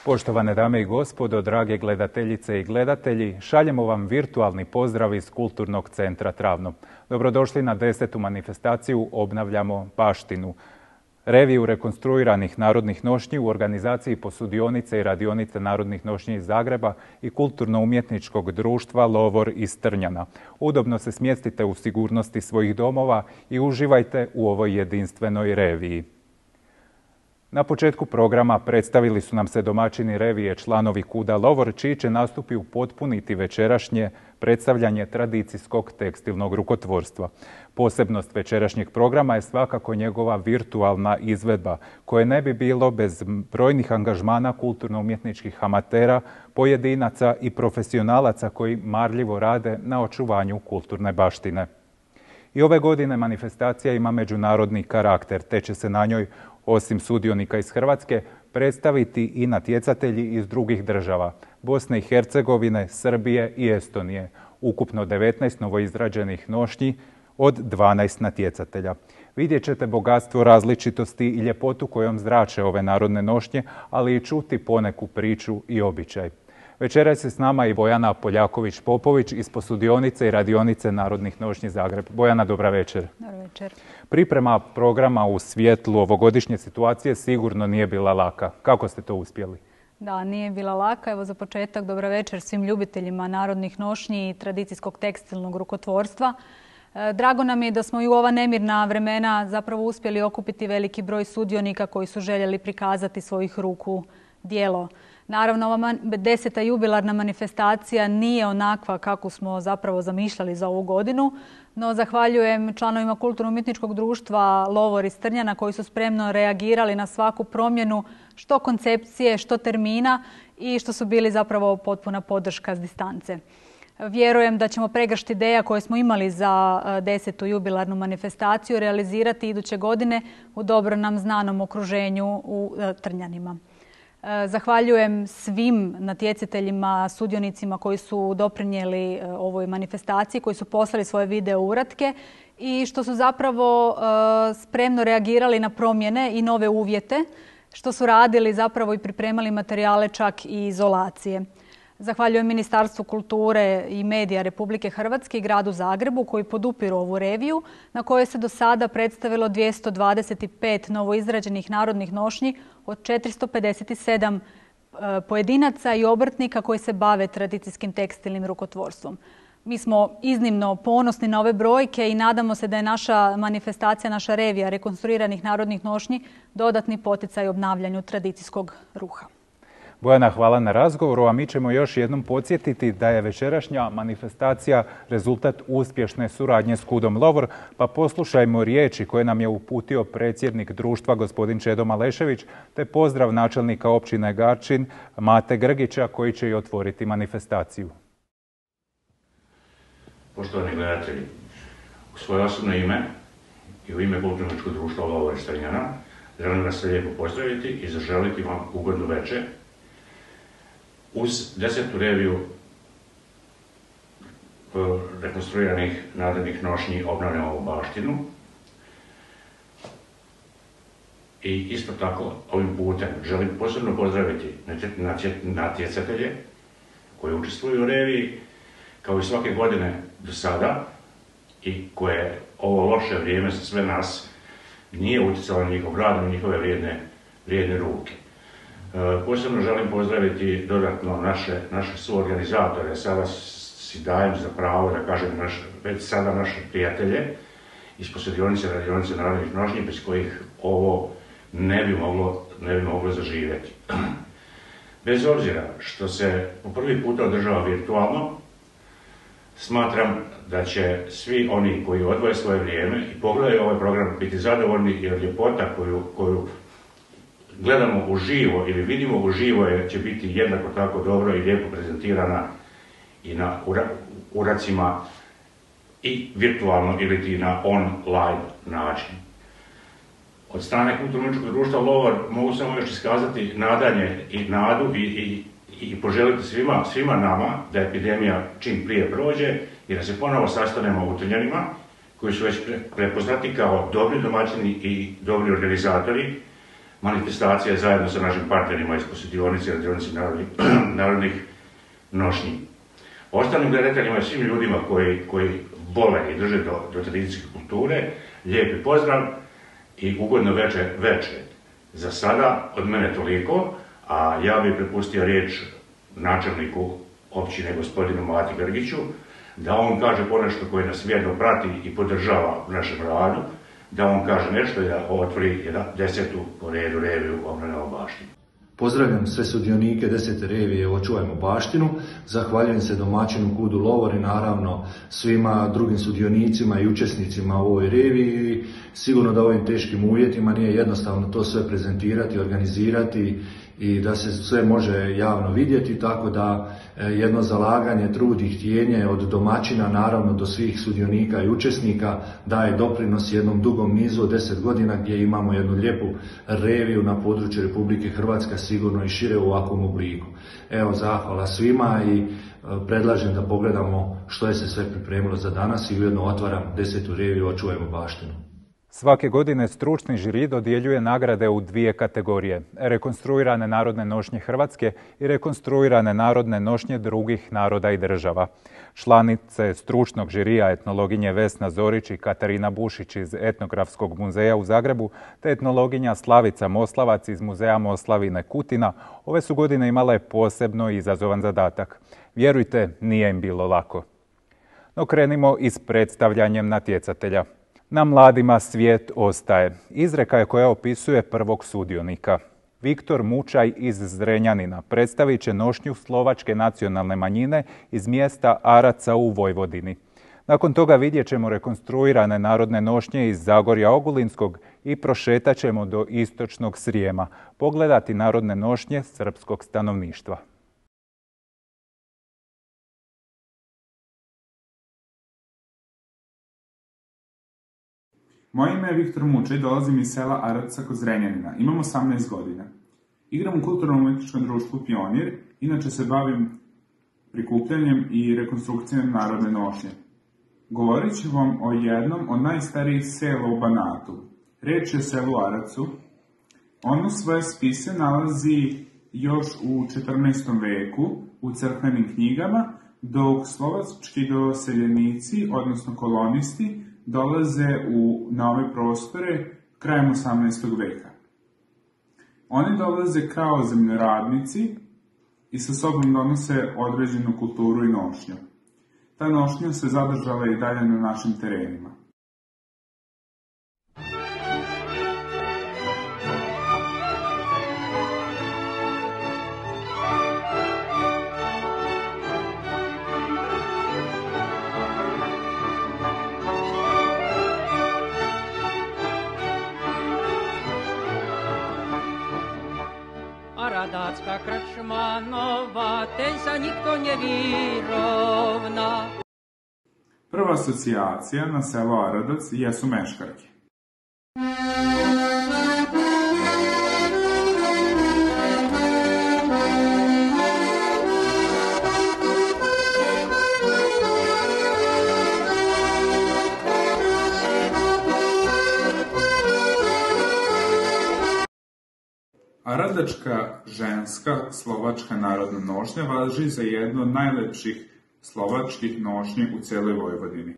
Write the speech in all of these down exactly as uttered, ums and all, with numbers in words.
Poštovane dame i gospodo, drage gledateljice i gledatelji, šaljemo vam virtualni pozdrav iz Kulturnog centra Travno. Dobrodošli na desetu manifestaciju Obnavljamo baštinu. Reviju rekonstruiranih narodnih nošnji u organizaciji posudionice i radionice narodnih nošnji iz Zagreba i kulturno-umjetničkog društva Lovor iz Trnjana. Udobno se smjestite u sigurnosti svojih domova i uživajte u ovoj jedinstvenoj reviji. Na početku programa predstavili su nam se domaćini revije članovi Kuda Lovor, čiji će nastupi upotpuniti večerašnje predstavljanje tradicijskog tekstilnog rukotvorstva. Posebnost večerašnjeg programa je svakako njegova virtualna izvedba, koje ne bi bilo bez brojnih angažmana kulturno-umjetničkih amatera, pojedinaca i profesionalaca koji marljivo rade na očuvanju kulturne baštine. I ove godine manifestacija ima međunarodni karakter, te će se na njoj, osim sudionika iz Hrvatske, predstaviti i natjecatelji iz drugih država, Bosne i Hercegovine, Srbije i Estonije. Ukupno devetnaest novoizrađenih nošnji od dvanaest natjecatelja. Vidjet ćete bogatstvo različitosti i ljepotu kojom zrače ove narodne nošnje, ali i čuti poneku priču i običaj. Večeras je s nama i Bojana Poljaković-Popović iz posudionice i radionice narodnih nošnji Zagreb. Bojana, dobra večer. Dobro večer. Priprema programa u svjetlu ovogodišnje situacije sigurno nije bila laka. Kako ste to uspjeli? Da, nije bila laka. Evo za početak dobra večer svim ljubiteljima narodnih nošnji i tradicijskog tekstilnog rukotvorstva. Drago nam je da smo i u ova nemirna vremena zapravo uspjeli okupiti veliki broj sudionika koji su željeli prikazati svojih ruku djelo. Naravno, ova deseta jubilarna manifestacija nije onakva kako smo zapravo zamišljali za ovu godinu, no zahvaljujem članovima Kulturno-umjetničkog društva Lovor iz Trnjana koji su spremno reagirali na svaku promjenu, što koncepcije, što termina i što su bili zapravo potpuna podrška s distance. Vjerujem da ćemo pregršt ideja koje smo imali za desetu jubilarnu manifestaciju realizirati iduće godine u dobro nam znanom okruženju u Trnjanima. Zahvaljujem svim natjecateljima, sudionicima koji su doprinijeli ovoj manifestaciji, koji su poslali svoje video uratke i što su zapravo spremno reagirali na promjene i nove uvjete, što su radili zapravo i pripremali materijale čak i izolacije. Zahvaljujem Ministarstvu kulture i medija Republike Hrvatske i gradu Zagrebu koji podupiru ovu reviju na kojoj se do sada predstavilo dvjesto dvadeset pet novoizrađenih narodnih nošnji od četiristo pedeset sedam pojedinaca i obrtnika koji se bave tradicijskim tekstilnim rukotvorstvom. Mi smo iznimno ponosni na ove brojke i nadamo se da je naša manifestacija, naša revija rekonstruiranih narodnih nošnji dodatni poticaj obnavljanju tradicijskog ruha. Bojana, hvala na razgovoru, a mi ćemo još jednom podsjetiti da je večerašnja manifestacija rezultat uspješne suradnje s Kudom Lovor, pa poslušajmo riječi koje nam je uputio predsjednik društva gospodin Čedo Malešević, te pozdrav načelnika općine Garčin Mate Grgića koji će i otvoriti manifestaciju. Poštovani gledatelji, u svoje osobno ime i u ime Kulturno-umjetničkog društva Lovor iz Trnjana želim vas sve lijepo pozdraviti i zaželiti vam ugodnu večer. Uz desetu reviju rekonstruiranih narodnih nošnji Obnavljamo baštinu i isto tako ovim putem želim posebno pozdraviti natjecatelje koji učestvuju u reviji kao i svake godine do sada i koje ovo loše vrijeme za sve nas nije utjecalo na njihov rad i njihove vrijedne, vrijedne ruke. Posebno želim pozdraviti dodatno naše, naše suorganizatore, sada si dajem za pravo da kažem naš, već sada naše prijatelje iz posudionice i radionice narodnih nošnji bez kojih ovo ne bi moglo, ne bi moglo zaživjeti. Bez obzira što se po prvi puta održava virtualno, smatram da će svi oni koji odvoje svoje vrijeme i pogledaju ovaj program biti zadovoljni jer ljepota koju, koju gledamo uživo ili vidimo uživo je, će biti jednako tako dobro i lijepo prezentirana i na uracima i virtualno ili na online način. Od strane Kulturno-umjetničkog društva Lovor mogu samo još iskazati nadanje i nadu i, i, i poželiti svima, svima nama da epidemija čim prije prođe i da se ponovo sastanemo u Trnjanima koji su već prepoznati kao dobri domaćini i dobri organizatori manifestacija zajedno sa našim partnerima iz posjetionice i radionice narodnih, narodnih nošnji. Ostalim gledateljima i svim ljudima koji, koji vole i drže do, do tradicijske kulture, lijepi pozdrav i ugodno veče, veče. Za sada od mene toliko, a ja bih prepustio riječ načelniku općine gospodinu Mati Grgiću, da on kaže ponešto koji nas vjerno prati i podržava u našem radu, da on kaže nešto i da otvori desetu po redu reviju Obrane baštinu. Pozdravljam sve sudionike desete revije Očuvajmo baštinu, zahvaljujem se domaćinu Kudu Lovor i naravno svima drugim sudionicima i učesnicima u ovoj reviji. Sigurno da u ovim teškim uvjetima nije jednostavno to sve prezentirati, organizirati i da se sve može javno vidjeti, tako da jedno zalaganje, trud i htjenje od domaćina naravno do svih sudionika i učesnika daje doprinos jednom dugom nizu od deset godina gdje imamo jednu lijepu reviju na području Republike Hrvatske, sigurno i šire u ovakvom obliku. Evo, zahvala svima i predlažem da pogledamo što je se sve pripremilo za danas i ujedno otvaram desetu reviju Očuvajmo baštinu. Svake godine stručni žiri dodjeljuje nagrade u dvije kategorije: rekonstruirane narodne nošnje Hrvatske i rekonstruirane narodne nošnje drugih naroda i država. Članice stručnog žirija etnologinje Vesna Zorić i Katarina Bušić iz Etnografskog muzeja u Zagrebu te etnologinja Slavica Moslavac iz Muzeja Moslavine Kutina ove su godine imale posebno izazovan zadatak. Vjerujte, nije im bilo lako. No krenimo i s predstavljanjem natjecatelja. Na mladima svijet ostaje. Izreka je koja opisuje prvog sudionika. Viktor Mučaj iz Zrenjanina predstavit će nošnju slovačke nacionalne manjine iz mjesta Araca u Vojvodini. Nakon toga vidjet ćemo rekonstruirane narodne nošnje iz Zagorja Ogulinskog i prošetat ćemo do istočnog Srijema, pogledati narodne nošnje srpskog stanovništva. Moje ime je Viktor Mučaj, dolazim iz sela Araca kod Zrenjanina. Imam osamnaest godina. Igram u kulturno-umjetničkom društvu Pionir, inače se bavim prikupljanjem i rekonstrukcijom narodne nošnje. Govorit ću vam o jednom od najstarijih sela u Banatu. Riječ je o selu Aracu. Ono svoje spise nalazi još u četrnaestom veku u crkvenim knjigama, dok slovački doseljenici, odnosno kolonisti, dolaze u, na ove prostore krajem osamnaestog veka. Oni dolaze kao zemljoradnici i sa sobom donose određenu kulturu i nošnju. Ta nošnja se zadržala i dalje na našim terenima. Radacka krčma nova, teň sa nikto nevyrovna. Prva asocijacija na selo Aradac jesu meškarke. Aradačka ženska slovačka narodna nošnja važi za jednu od najlepših slovačkih nošnji u cijeloj Vojvodini.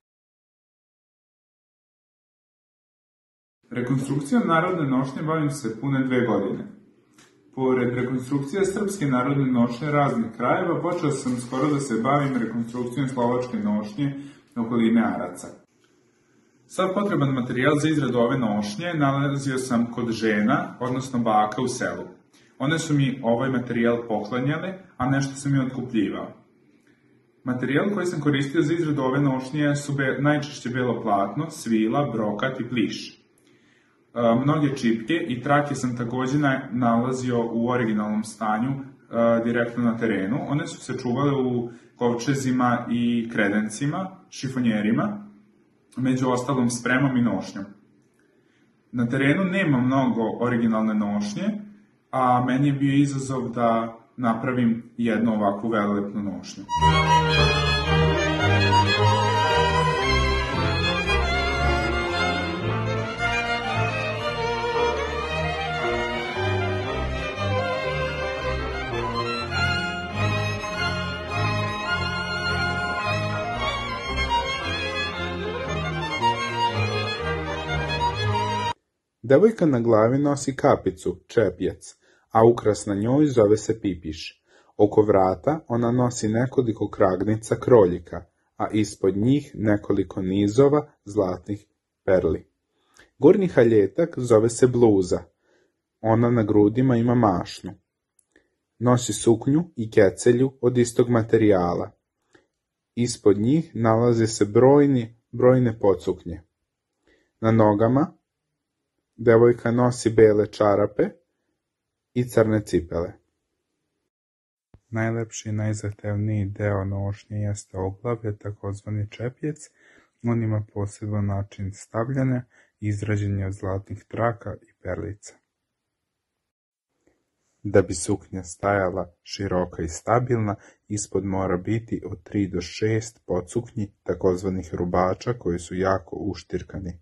Rekonstrukcijom narodne nošnje bavim se pune dve godine. Pored rekonstrukcije srpske narodne nošnje raznih krajeva, počeo sam skoro da se bavim rekonstrukcijom slovačke nošnje okoline Araca. Sav potreban materijal za izradu ove nošnje nalazio sam kod žena, odnosno baka u selu. One su mi ovaj materijal poklanjale, a nešto sam i otkupljivao. Materijal koji sam koristio za izradu ove nošnje su be, najčešće belo platno, svila, brokat i pliš. E, mnoge čipke i trake sam također nalazio u originalnom stanju e, direktno na terenu. One su se čuvale u kovčezima i kredencima, šifonjerima, među ostalom spremom i nošnjom. Na terenu nema mnogo originalne nošnje, a meni je bio izazov da napravim jednu ovakvu velelepnu nošnju. Devojka na glavi nosi kapicu, čepjec, a ukras na njoj zove se pipiš. Oko vrata ona nosi nekoliko kragnica kroljika, a ispod njih nekoliko nizova zlatnih perli. Gornji haljetak zove se bluza. Ona na grudima ima mašnu. Nosi suknju i kecelju od istog materijala. Ispod njih nalaze se brojni, brojne podsuknje. Na nogama devojka nosi bele čarape i crne cipele. Najlepši i najzahtevniji deo nošnje jeste oglavlje, takozvani čepjec. On ima poseban način stavljanja, izrađen je od zlatnih traka i perlica. Da bi suknja stajala široka i stabilna, ispod mora biti od tri do šest podsuknji, takozvanih rubača, koji su jako uštirkani.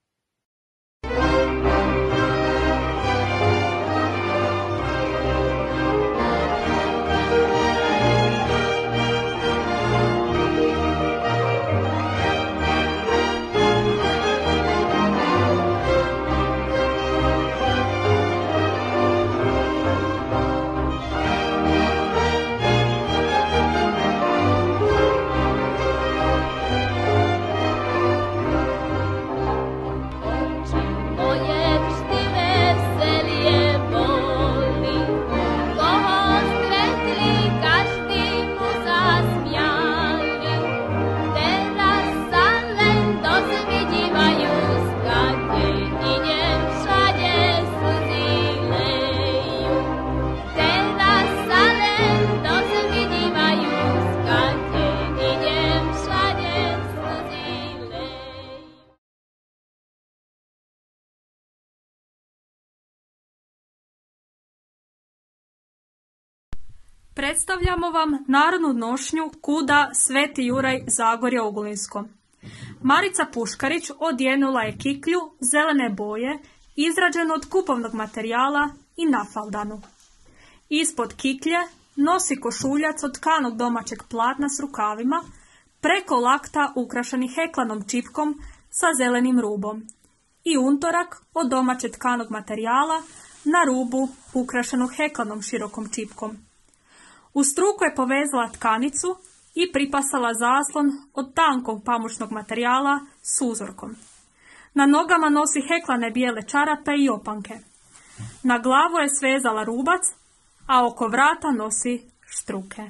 Predstavljamo vam narodnu nošnju Kuda Sveti Juraj Zagorje Ogulinsko. Marica Puškarić odjenula je kiklju zelene boje, izrađenu od kupovnog materijala i nafaldanu. Ispod kiklje nosi košuljac od tkanog domaćeg platna s rukavima, preko lakta ukrašeni heklanom čipkom sa zelenim rubom i untorak od domaćeg tkanog materijala na rubu ukrašenog heklanom širokom čipkom. U struku je povezala tkanicu i pripasala zaslon od tankog pamučnog materijala s uzorkom. Na nogama nosi heklane bijele čarape i opanke. Na glavu je svezala rubac, a oko vrata nosi štruke.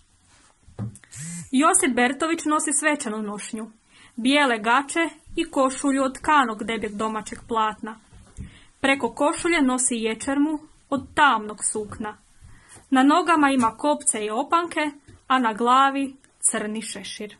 Josip Bertović nosi svečanu nošnju, bijele gače i košulju od tkanog debljeg domaćeg platna. Preko košulje nosi ječermu od tamnog sukna. Na nogama ima kopce i opanke, a na glavi crni šešir.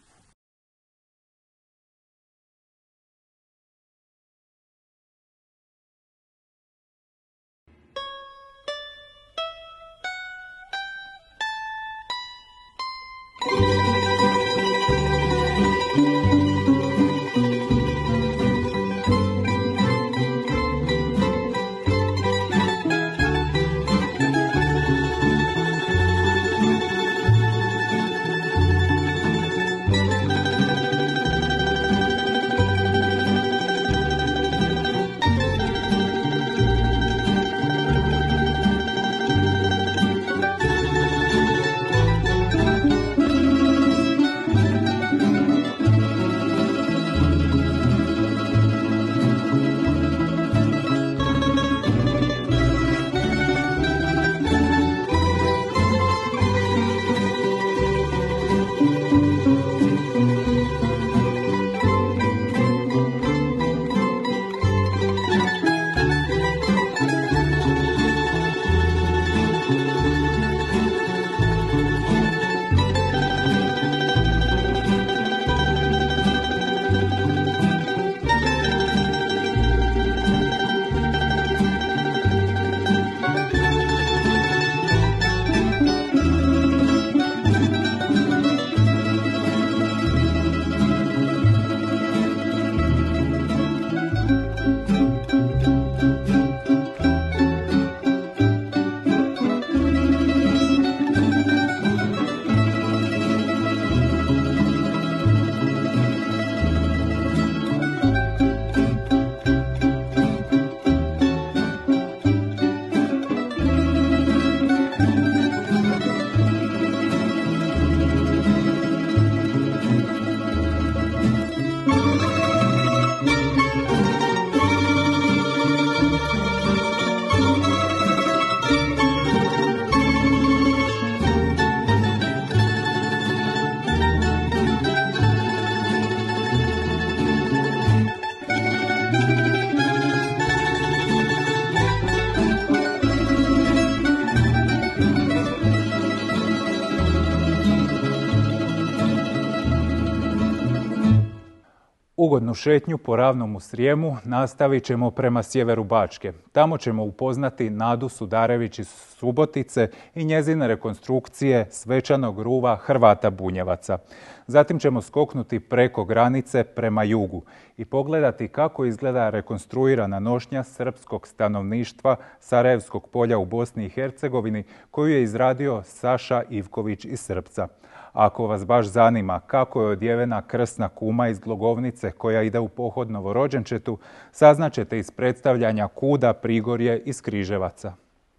Ugodnu šetnju po ravnom u Srijemu nastavit ćemo prema sjeveru Bačke. Tamo ćemo upoznati Nadu Sudarević iz Subotice i njezine rekonstrukcije svečanog ruva Hrvata Bunjevaca. Zatim ćemo skoknuti preko granice prema jugu i pogledati kako izgleda rekonstruirana nošnja srpskog stanovništva Sarajevskog polja u Bosni i Hercegovini koju je izradio Saša Ivković iz Srpca. Ako vas baš zanima kako je odjevena krsna kuma iz Glogovnice koja ide u pohod novorođenčetu, saznaćete iz predstavljanja Kuda Prigorje iz Križevaca.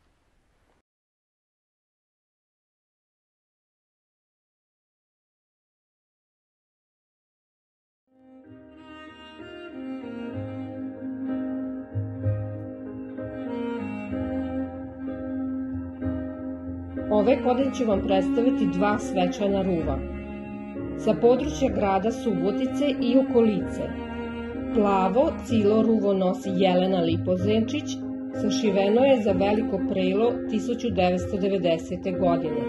Ove godine ću vam predstaviti dva svečana ruva. Sa područja grada Subotice i okolice. Plavo cilo ruvo nosi Jelena Lipozenčić, sašiveno je za Veliko Prelo tisuću devetsto devedesete. godine.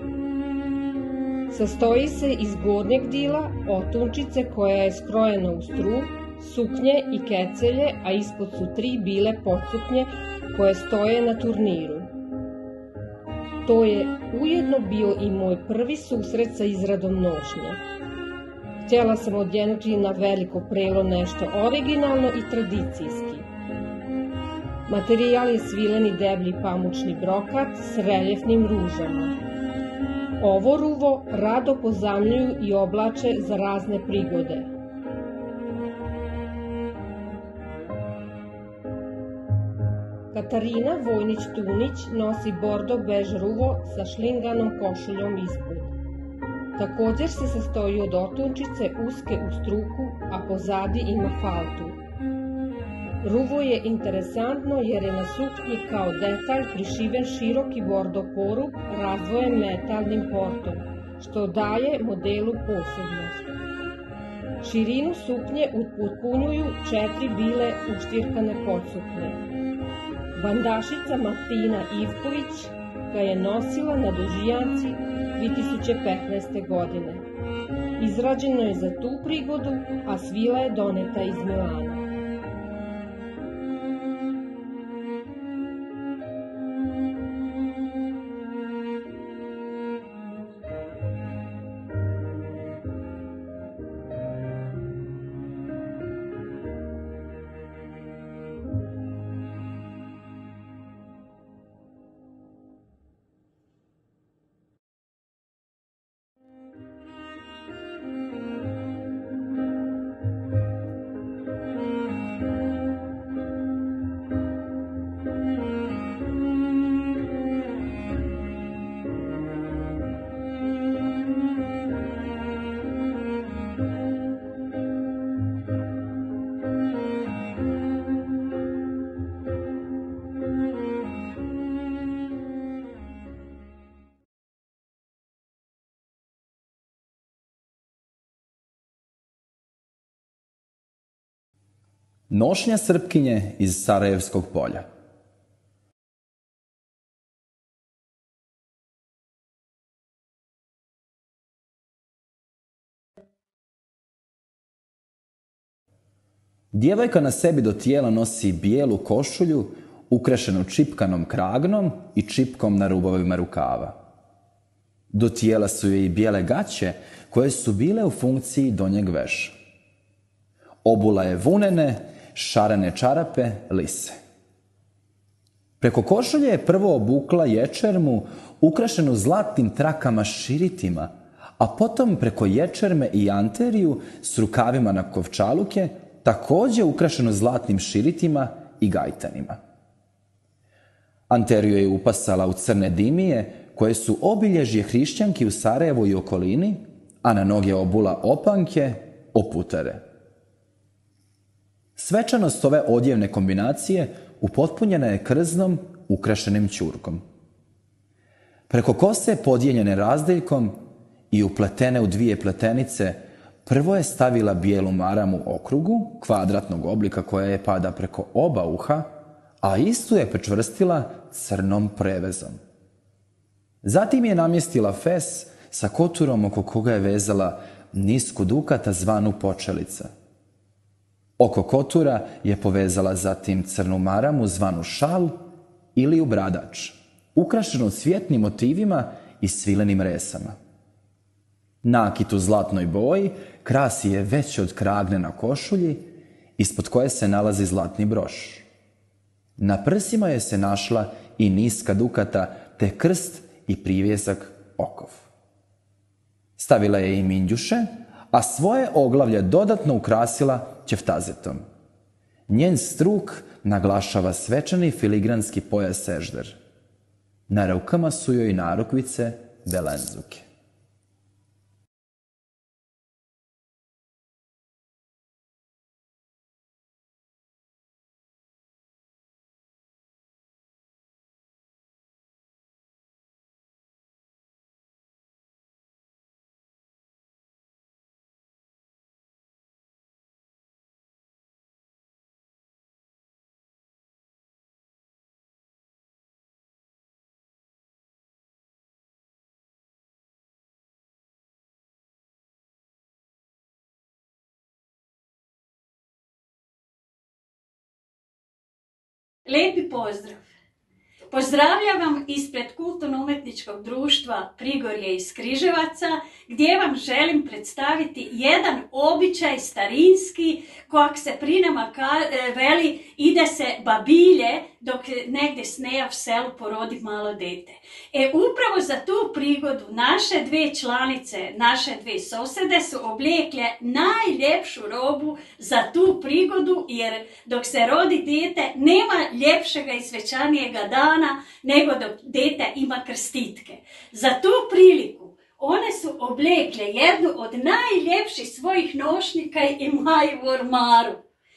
Sastoji se iz gornjeg dila, otunčice koja je skrojena u struk, suknje i kecelje, a ispod su tri bile podsuknje koje stoje na turniru. To je ujedno bio i moj prvi susret sa izradom nošnje. Htjela sam odjenuti na Veliko Prelo nešto originalno i tradicijski. Materijal je svileni deblji pamučni brokat s reljefnim ružama. Ovo ruvo rado pozamljuju i oblače za razne prigode. Katarina Vojnić-Tunić nosi bordo bež ruvo sa šlinganom košuljom ispod. Također se sastoji od otunčice uske u struku, a pozadi ima faltu. Ruvo je interesantno jer je na suknji kao detalj prišiven široki bordo poruk razdvojen metalnim portom, što daje modelu posebnost. Širinu suknje upotpunjuju četiri bile uštirkane podsuknje. Bandašica Martina Ivković ga je nosila na Dužijanci dvije tisuće petnaeste. godine. Izrađeno je za tu prigodu, a svila je doneta iz Milana. Nošnja Srpkinje iz Sarajevskog polja. Djevojka na sebi do tijela nosi bijelu košulju ukrašenu čipkanom kragnom i čipkom na rubovima rukava. Do tijela su joj i bijele gaće koje su bile u funkciji donjeg veša. Obula je vunene, šarene čarape, lise. Preko košulje je prvo obukla ječermu ukrašenu zlatnim trakama širitima, a potom preko ječerme i anteriju s rukavima na kovčaluke, također ukrašenu zlatnim širitima i gajtanima. Anteriju je upasala u crne dimije, koje su obilježje hrišćanki u Sarajevu i okolini, a na noge obula opanke, oputere. Svečanost ove odjevne kombinacije upotpunjena je krznom ukrašenim ćurkom. Preko kose podijeljene razdeljkom i upletene u dvije pletenice, prvo je stavila bijelu maramu okrugu, kvadratnog oblika koja je pada preko oba uha, a istu je pričvrstila crnom prevezom. Zatim je namjestila fes sa koturom oko koga je vezala nisku dukata zvanu počelica. Oko kotura je povezala zatim crnu maramu zvanu šal ili ubradač, ukrašenu cvjetnim motivima i svilenim resama. Nakit u zlatnoj boji krasi je veći od kragne na košulji, ispod koje se nalazi zlatni broš. Na prsima je se našla i niska dukata, te krst i privjesak okov. Stavila je i minđuše, a svoje oglavlje dodatno ukrasila ćeftazetom. Njen struk naglašava svečani filigranski pojas sežder. Na rukama su joj narukvice belenzuke. Lijepi pozdrav! Pozdravljam vam ispred Kulturno-umjetničkog društva Prigorje iz Križevaca, gdje vam želim predstaviti jedan običaj starinski, kojeg se pri nama veli ide se babilje dok negdje sneja v selu porodi malo dete. E upravo za tu prigodu naše dve članice, naše dve sosede su oblekle najljepšu robu za tu prigodu, jer dok se rodi dete nema ljepšega i svečanijega dana nego dok dete ima krstitke. Za tu priliku one su oblekle jednu od najljepših svojih nošnika i imaju u ormaru.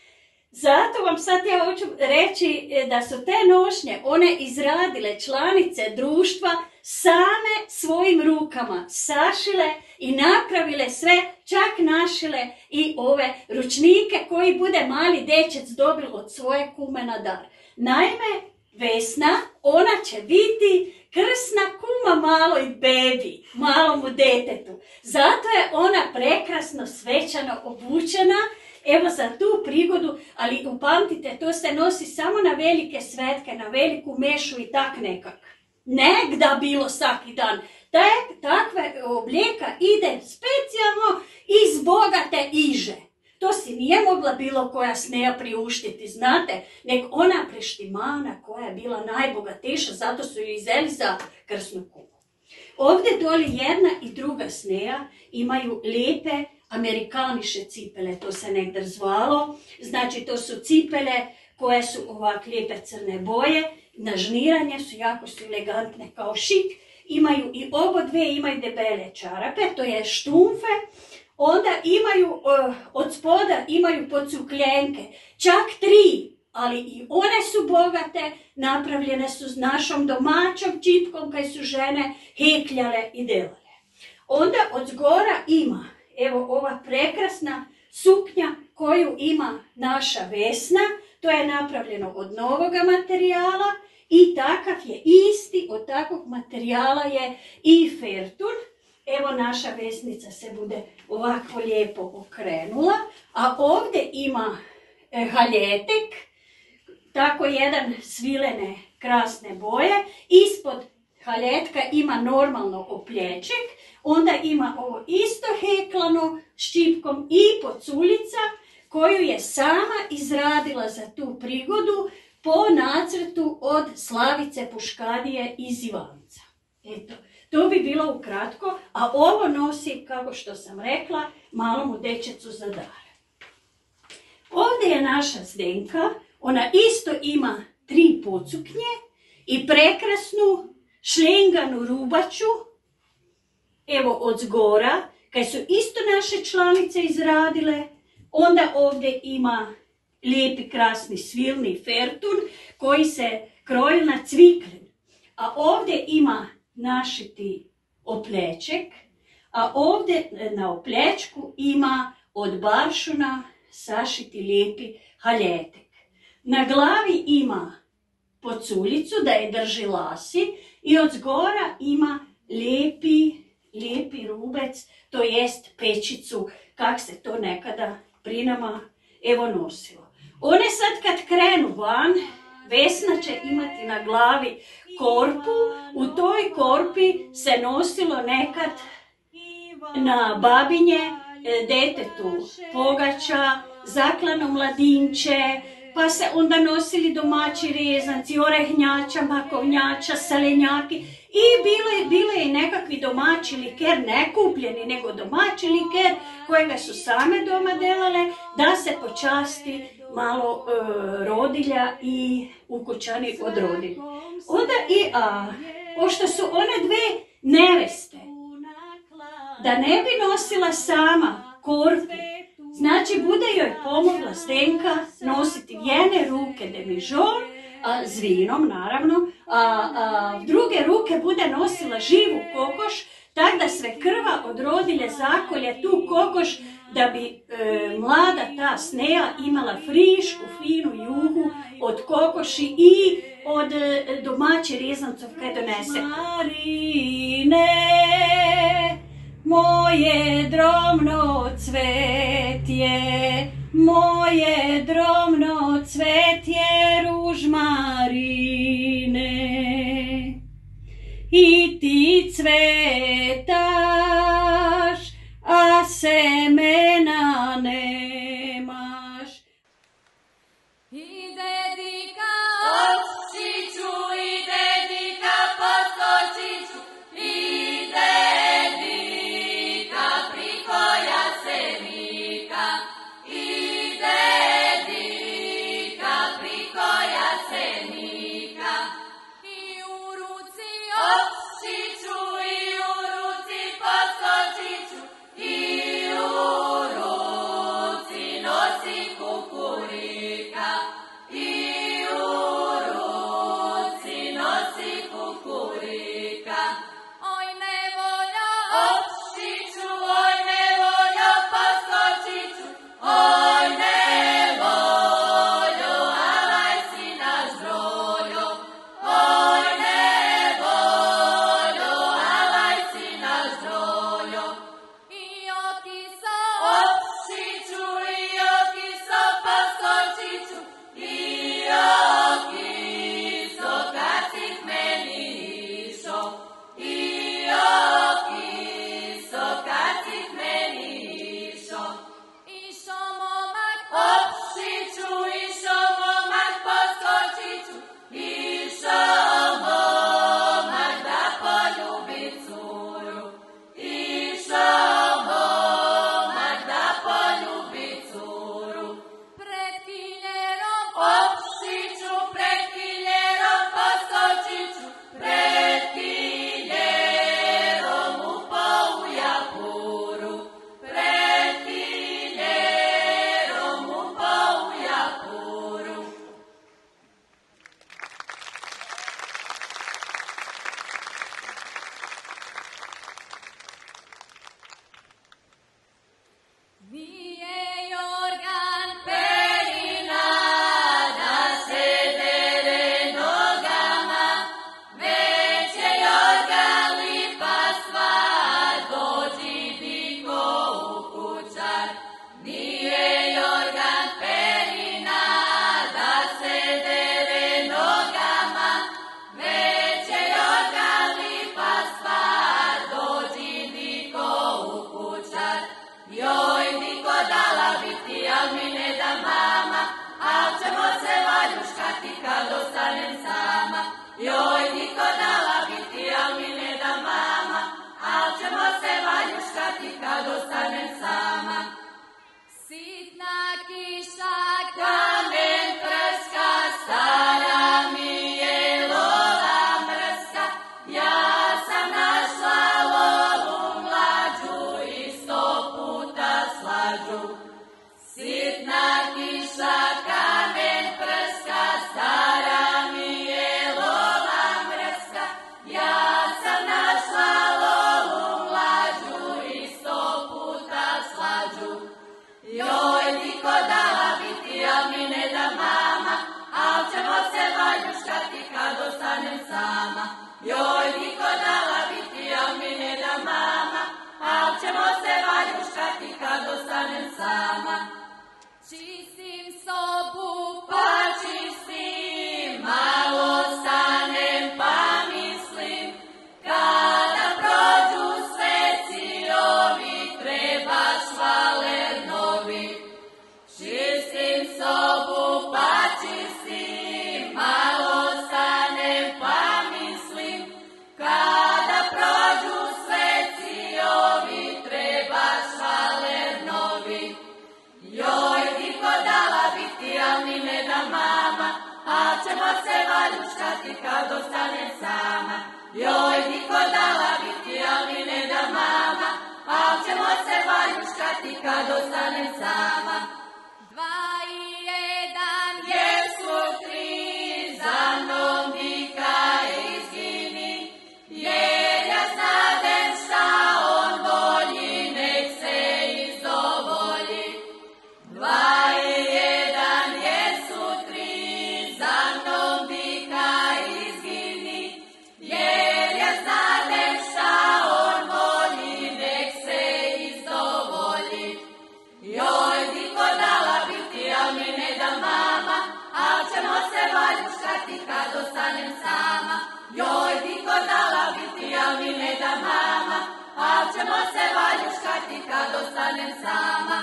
Zato vam sad ja hoću reći da su te nošnje one izradile članice društva same svojim rukama, sašile i napravile sve, čak našile i ove ručnike koji bude mali dečec dobil od svoje kume na dar. Naime, Vesna, ona će biti krsna kuma maloj bebi, malomu detetu. Zato je ona prekrasno svečano obučena, evo za tu prigodu, ali upamtite, to se nosi samo na velike svetke, na veliku mešu i tak nekak. Ne da bilo svaki dan. Taj, takve oblijeka ide specijalno iz bogate iže. To si nije mogla bilo koja sneja priuštiti, znate, nek ona preštimana koja je bila najbogatejša, zato su ju izeli za krsnu kumu. Ovdje doli jedna i druga sneja imaju lijepe amerikaniše cipele, to se negdje zvalo. Znači to su cipele koje su ovak lijepe crne boje, na žniranje su jako su elegantne kao šik. Imaju i obo dve imaju debele čarape, to je štumfe. Onda imaju, od spoda imaju pocukljenke, čak tri, ali i one su bogate, napravljene su s našom domaćom čipkom kaj su žene hekljale i delale. Onda od zgora ima, evo ova prekrasna suknja koju ima naša Vesna, to je napravljeno od novoga materijala i takav je isti, od takvog materijala je i fertun. Evo naša Vesnica se bude ovako lijepo okrenula, a ovdje ima e, haljetek, tako jedan svilene krasne boje, ispod haljetka ima normalno opleček, onda ima ovo isto heklano s čipkom i poculjica koju je sama izradila za tu prigodu po nacrtu od Slavice Puškadije iz Ivanca. Eto. To bi bilo ukratko, a ovo nosi, kako što sam rekla, malomu dečecu za dar. Ovdje je naša Zdenka, ona isto ima tri pocuknje i prekrasnu šlenganu rubaču, evo od zgora, kaj su isto naše članice izradile. Onda ovdje ima lijepi krasni svilni fertun koji se kroji na cviklen, a ovdje ima našiti opleček, a ovdje na oplečku ima od baršuna sašiti lijepi haljetek. Na glavi ima poculjicu da je drži lasi i od zgora ima lijepi, lijepi rubec, to jest pečicu, kak se to nekada pri nama evo nosilo. One sad kad krenu van, Vesna će imati na glavi korpu, u toj korpi se nosilo nekad na babinje detetu pogača, zaklano mladinče, pa se onda nosili domaći rezanci, orehnjača, makovnjača, salenjaki i bile, bile i nekakvi domaći liker, ne kupljeni, nego domaći liker kojega su same doma delale da se počasti malo e, rodilja i ukućani od rodilja. Onda i, a, pošto su one dve neveste, da ne bi nosila sama korpu, znači bude joj pomogla Zdenka nositi jedne ruke demižon, a, s vinom naravno, a, a druge ruke bude nosila živu kokoš, tak da sve krva od rodilje zakolje tu kokoš, da bi e, mlada ta Sneja imala frišku, finu juhu od kokoši i od e, domaće rezancov kaj donese. Marine, moje dromno cvetje, moje dromno cvetje ružmarine. I ti cvetaš, a semena nemaš. Ide dika očiću, ide dika postočiću, ide dika prikoja senika, ide dika prikoja senika. I u ruci očiću, i u ruci kad ostanem sama. Joj, niko dala biti, al mi ne da mama, al ćemo se valjuškati kad ostanem sama. Dva i jedan, jesu tri, za mnom dika izgini, jer ja znadem šta on volji, nek se izdovolji. Dva i jedan, jesu tri, za mnom dika izgini, jer ja znadem šta on volji, nek se izdovolji. Joj, niko dala biti, al mi ne da mama, al ćemo se valjuškati kad ostanem sama. Joj, niko dala biti, al mi ne da mama, al ćemo se valjuškati kad ostanem sama.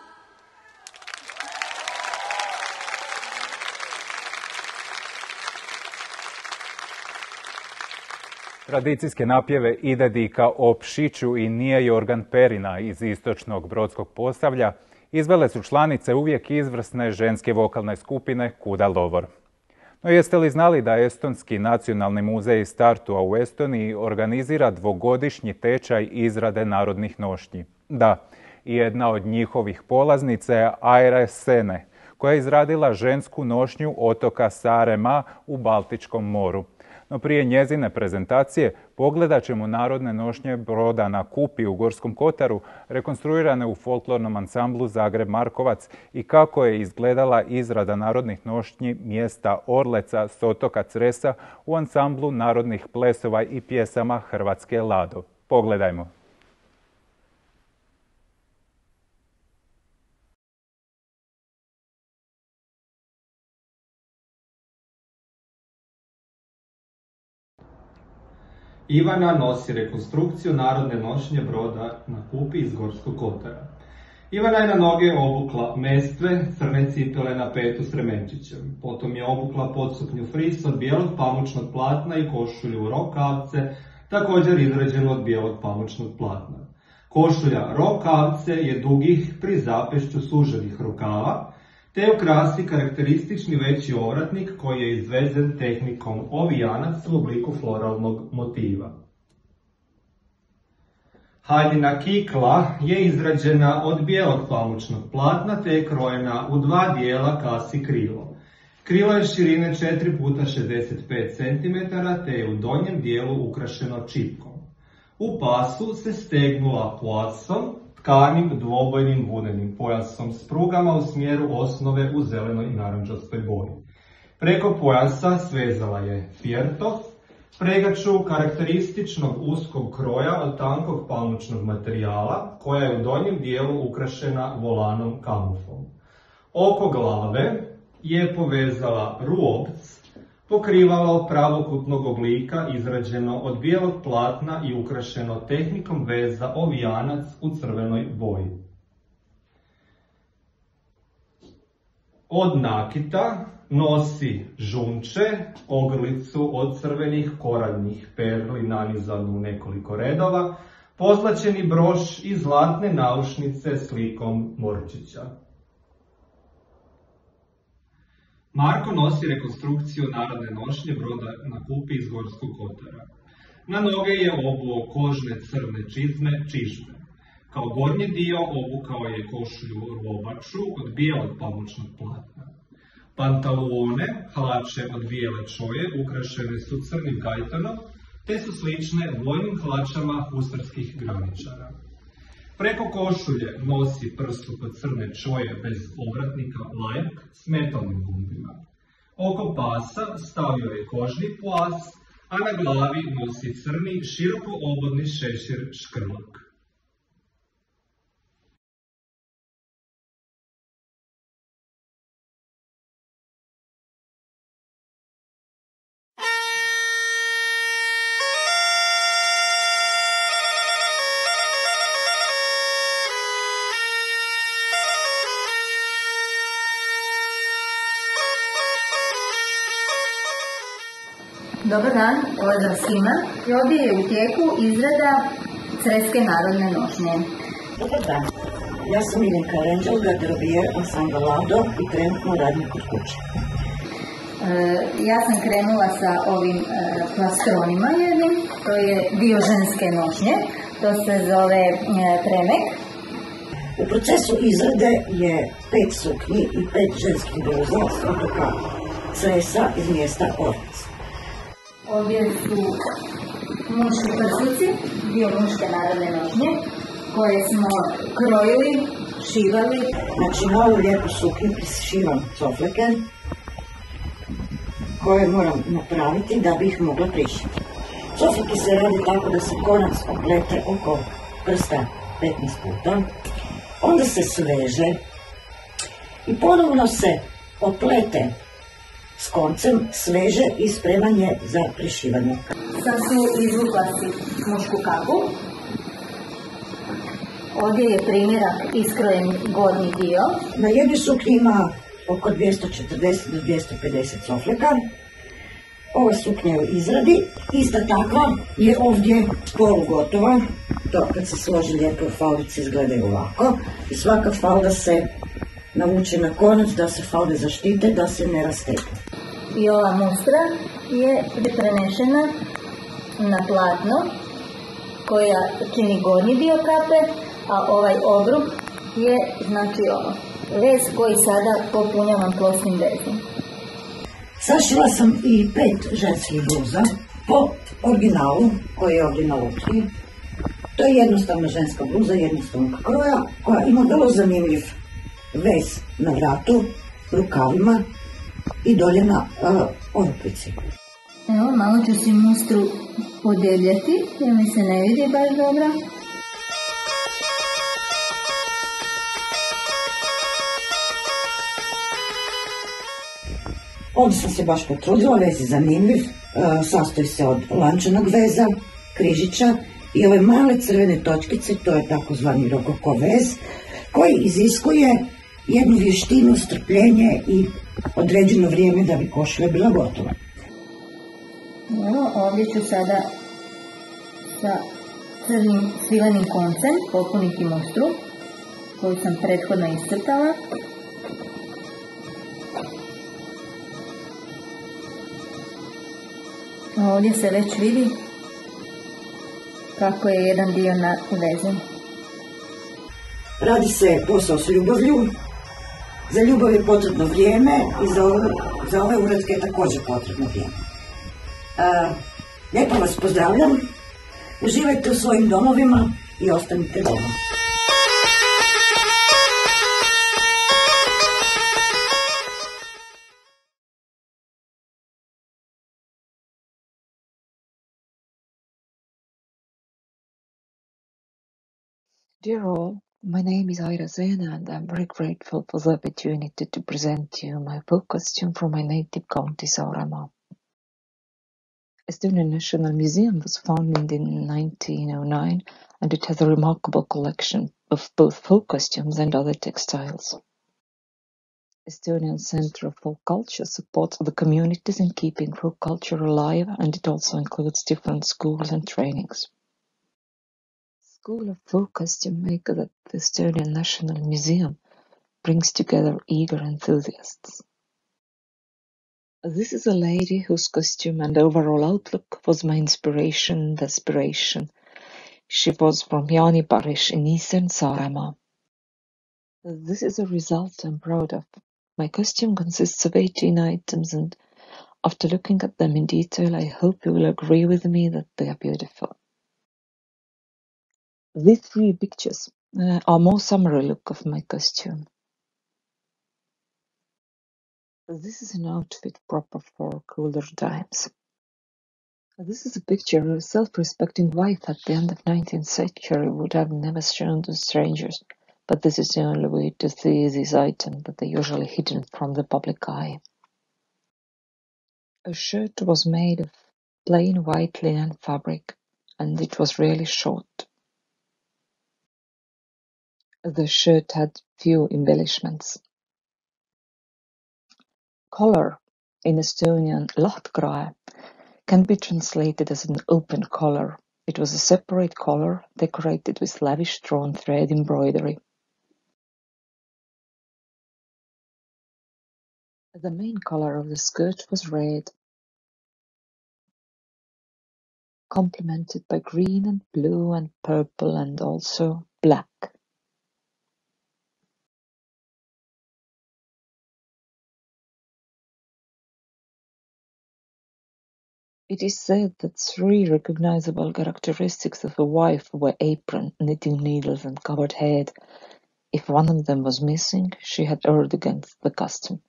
Tradicijske napjeve ide dika o Pšiću i nije Jorgan Perina iz istočnog Brodskog Posavlja izvele su članice uvijek izvrsne ženske vokalne skupine Kuda Lovor. No jeste li znali da Estonski nacionalni muzej Startua u Estoniji organizira dvogodišnji tečaj izrade narodnih nošnji? Da, i jedna od njihovih polaznica je Aira Sene, koja je izradila žensku nošnju otoka Saaremaa u Baltičkom moru. No prije njezine prezentacije pogledat ćemo narodne nošnje Broda na Kupi u Gorskom Kotaru, rekonstruirane u folklornom ansamblu Zagreb Markovac i kako je izgledala izrada narodnih nošnji mjesta Orleca s otoka Cresa u ansamblu narodnih plesova i pjesama Hrvatske Lado. Pogledajmo. Ivana nosi rekonstrukciju narodne nošnje Broda na Kupi iz Gorskog Kotara. Ivana je na noge obukla mestve, crne cipele na petu s remenčićem. Potom je obukla podsuknju fris od bijelog pamučnog platna i košulju rokavce, također izrađenu od bijelog pamučnog platna. Košulja rokavce je dugih pri zapešću suženih rukava, te je u krasi karakteristični veći ovratnik koji je izvezen tehnikom ovijanac u obliku floralnog motiva. Haljina kikla je izrađena od bijelog pamučnog platna te je krojena u dva dijela kasi krilo. Krilo je širine četiri puta šezdeset pet centimetara te je u donjem dijelu ukrašeno čipkom. U pasu se stegnula pojasom, tkanim dvobojnim vunenim pojasom s prugama u smjeru osnove u zelenoj i narančastoj boji. Preko pojasa svezala je fjertof, pregaču karakterističnog uskog kroja od tankog pamučnog materijala, koja je u donjem dijelu ukrašena volanom kamufom. Oko glave je povezala ruobc, pokrivalo pravokutnog oblika izrađeno od bijelog platna i ukrašeno tehnikom veza ovijanac u crvenoj boji. Od nakita nosi žunče, ogrlicu od crvenih koraljnih perli nanizanu u nekoliko redova, pozlaćeni broš i zlatne naušnice slikom morčića. Marko nosi rekonstrukciju narodne nošnje Broda na Kupi iz Gorskog Kotara. Na noge je obuo kožne crne čizme čižme. Kao gornji dio obukao je košulju robaču od bijelog pamučnog platna. Pantalone, hlače od bijele čoje, ukrašene su crnim gajtanom, te su slične vojnim hlačama husarskih graničara. Preko košulje nosi prstup od crne čoje bez ovratnika lajk s metalnim gumbima. Oko pasa stavio je kožni pojas, a na glavi nosi crni široko obodni šešir škrlak. Dobar dan, pozdrav svima. I ovdje je u tijeku izrada creske narodne nošnje. Dobar dan, ja sam Miljenka Renđel, garderobijer ansambla Lado i trenutno radim kod kuće. Ja sam krenula sa ovim plastronima jednim, to je dio ženske nošnje, to se zove premek. U procesu izrade je pet suknji i pet ženskih bluza s otoka Cresa iz mjesta Orac. Ovdje su muški prsluci, dio muške narodne nošnje, koje smo krojili, šivali. Znači na ovu lijepu suknju prišivam cofleke, koje moram napraviti da bi ih mogla prišiti. Cofleke se radi tako da se konac oplete oko prsta petnaest puta, onda se sveže i ponovno se oplete s koncem, sveže i spreman je za prišivanje. Sad su izvukla si mušku kapu. Ovdje je primjerak iskrojen gornji dio. Na jednoj suknji ima oko dvjesto četrdeset do dvjesto pedeset cofleka. Ova suknja je u izradi. Ista takva je ovdje polugotova. To kad se složi lijepo, faldice izgledaju ovako. I svaka falda se navuče na konac da se falde zaštite, da se ne rastekne. I ova mustra je prenešena na platno koja čini gornji dio kape, a ovaj obruk je znači ovo, vez koji sada popunjavam plosnim vezom. Sašila sam i pet ženskih bluza po originalu koji je ovdje na lutki. To je jednostavna ženska bluza, jednostavnog kroja, koja ima vrlo zanimljiv vez na vratu, rukavima i dolje na uh, orupici. Evo, malo ću si mustru podebljati, jer mi se ne vidi baš dobro. Ovdje sam se baš potrudila, vez je zanimljiv, uh, sastoji se od lančanog veza, križića i ove male crvene točkice, to je takozvani rokoko vez, koji iziskuje jednu vještinu, strpljenje i određeno vrijeme da bi košulja bila gotova. Evo, ovdje ću sada sa crnim svilenim koncem popuniti mustru koju sam prethodno iscrtala. Ovdje se već vidi kako je jedan dio navezen. Radi se posao s ljubavlju. Za ljubav je potrebno vrijeme i za ove, za ove uratke je također potrebno vrijeme. A, lijepo vas pozdravljam. Uživajte u svojim domovima i ostanite doma. Dear all, my name is Aira Zena and I'm very grateful for the opportunity to present to you my folk costume from my native county, Saaremaa. Estonian National Museum was founded in nineteen oh nine and it has a remarkable collection of both folk costumes and other textiles. Estonian Center of Folk Culture supports the communities in keeping folk culture alive, and it also includes different schools and trainings. School of Folk Costume Makers at the Estonian National Museum brings together eager enthusiasts. This is a lady whose costume and overall outlook was my inspiration and aspiration. She was from Jaani parish in eastern Saaremaa. This is a result I'm proud of. My costume consists of eighteen items, and after looking at them in detail, I hope you will agree with me that they are beautiful. These three pictures uh, are more summary look of my costume. This is an outfit proper for cooler times. This is a picture of a self-respecting wife at the end of nineteenth century would have never shown to strangers, but this is the only way to see these items that are usually hidden from the public eye. A shirt was made of plain white linen fabric, and it was really short. The shirt had few embellishments. Collar, in Estonian lahtkrae, can be translated as an open collar. It was a separate collar decorated with lavish drawn thread embroidery. The main color of the skirt was red, complemented by green and blue and purple and also black. It is said that three recognizable characteristics of a wife were apron, knitting needles, and covered head. If one of them was missing, she had erred against the custom.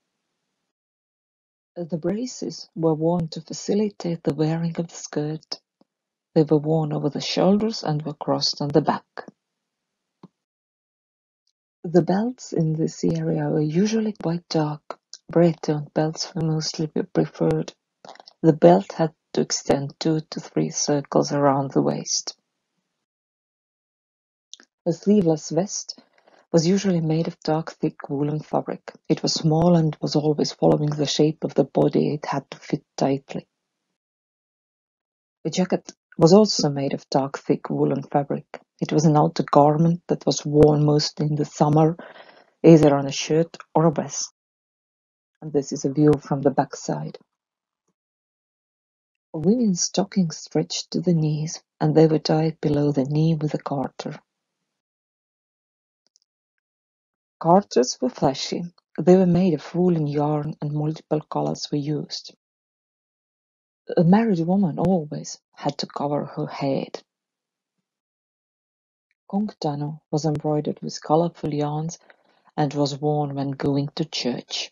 The braces were worn to facilitate the wearing of the skirt. They were worn over the shoulders and were crossed on the back. The belts in this area were usually quite dark. Braid-toned belts were mostly preferred. The belt had to extend two to three circles around the waist. A sleeveless vest was usually made of dark, thick woolen fabric. It was small and was always following the shape of the body. It had to fit tightly. The jacket was also made of dark, thick woolen fabric. It was an outer garment that was worn mostly in the summer, either on a shirt or a vest. And this is a view from the backside. Women's stockings stretched to the knees, and they were tied below the knee with a garter. Garters were flashy. They were made of woolen yarn and multiple colors were used. A married woman always had to cover her head. Kongtano was embroidered with colorful yarns and was worn when going to church.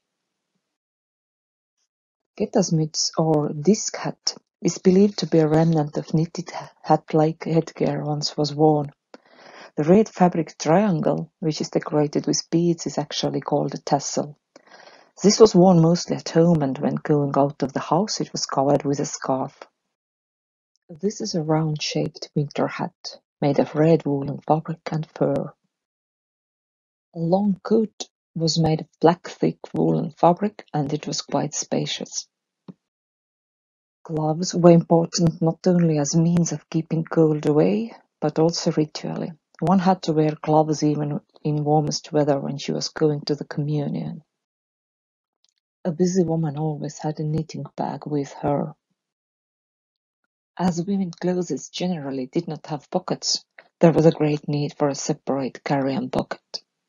Getasmütz, or disc hat, is believed to be a remnant of knitted hat-like headgear once was worn. The red fabric triangle, which is decorated with beads, is actually called a tassel. This was worn mostly at home, and when going out of the house it was covered with a scarf. This is a round-shaped winter hat, made of red woolen fabric and fur. A long coat was made of black thick woolen fabric, and it was quite spacious. Gloves were important not only as a means of keeping cold away, but also ritually. One had to wear gloves even in warmest weather when she was going to the communion. A busy woman always had a knitting bag with her. As women's clothes generally did not have pockets, there was a great need for a separate carry-on pocket.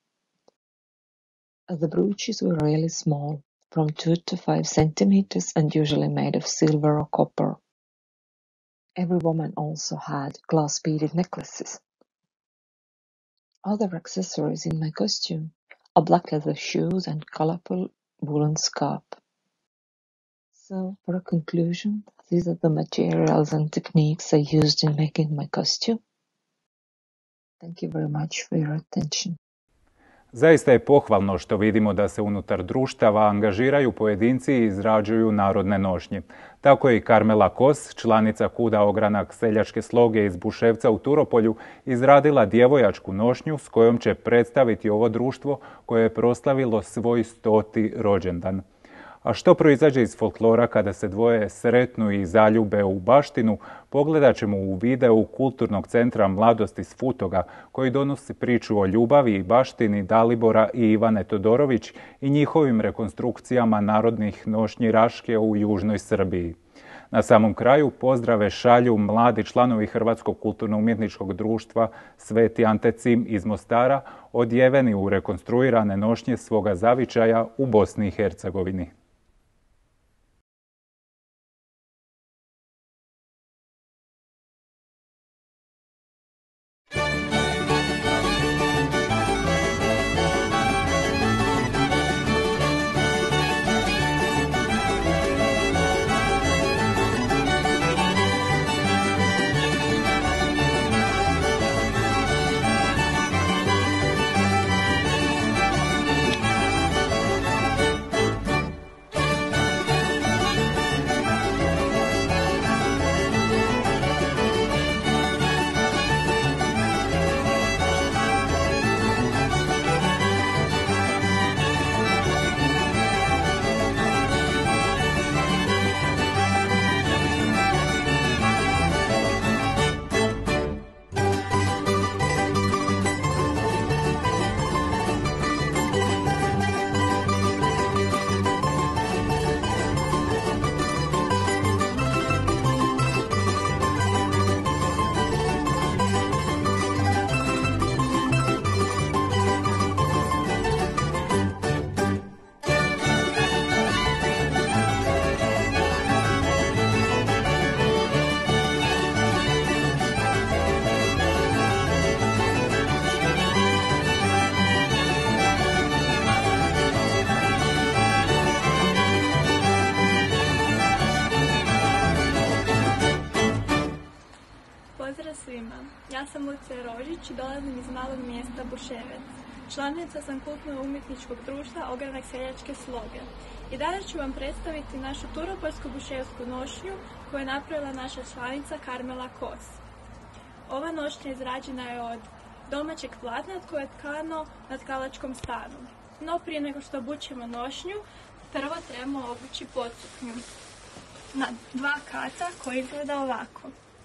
The brooches were really small, from two to five centimeters, and usually made of silver or copper. Every woman also had glass-beaded necklaces. Other accessories in my costume are black leather shoes and colorful woolen scarf. So, for a conclusion, these are the materials and techniques I used in making my costume. Thank you very much for your attention. Zaista je pohvalno što vidimo da se unutar društava angažiraju pojedinci i izrađuju narodne nošnje. Tako je i Karmela Kos, članica Kuda Ogranak seljačke sloge iz Buševca u Turopolju, izradila djevojačku nošnju s kojom će predstaviti ovo društvo koje je proslavilo svoj stoti rođendan. A što proizađe iz folklora kada se dvoje sretnu i zaljube u baštinu, pogledat ćemo u videu Kulturnog centra Mladost iz Futoga, koji donosi priču o ljubavi i baštini Dalibora i Ivane Todorović i njihovim rekonstrukcijama narodnih nošnji Raške u južnoj Srbiji. Na samom kraju pozdrave šalju mladi članovi Hrvatskog kulturno-umjetničkog društva Sveti Ante Cim iz Mostara, odjeveni u rekonstruirane nošnje svoga zavičaja u Bosni i Hercegovini. sam Lucija Rožić i dolazim iz malog mjesta Buševec. Članica sam kulturno-umjetničkog društva Ogranak seljačke sloge. I danas ću vam predstaviti našu turopoljsko-buševsku nošnju koju je napravila naša članica Karmela Kos. Ova nošnja izrađena je od domaćeg platna koje je tkano na tkalačkom stanu. No prije nego što obučemo nošnju, prvo trebamo obući podsuknju na dva kata koji izgleda ovako.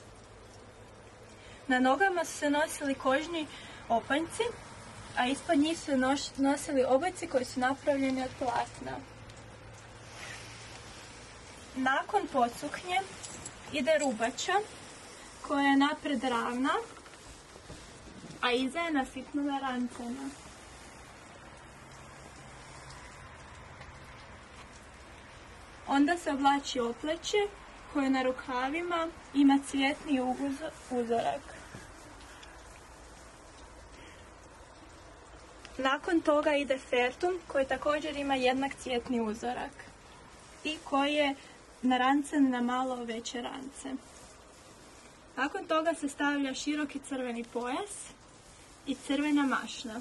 Na nogama su se nosili kožni opanjci, a ispod njih su nosili obojci koji su napravljeni od platna. Nakon podsuknje ide rubača koja je napred ravna, a iza je nasitno narancana. Onda se oblači opleće koje na rukavima ima cvjetni uzorak. Nakon toga ide fertum koji također ima jednak cvjetni uzorak i koji je narancan na malo veće rance. Nakon toga se stavlja široki crveni pojas i crvena mašna.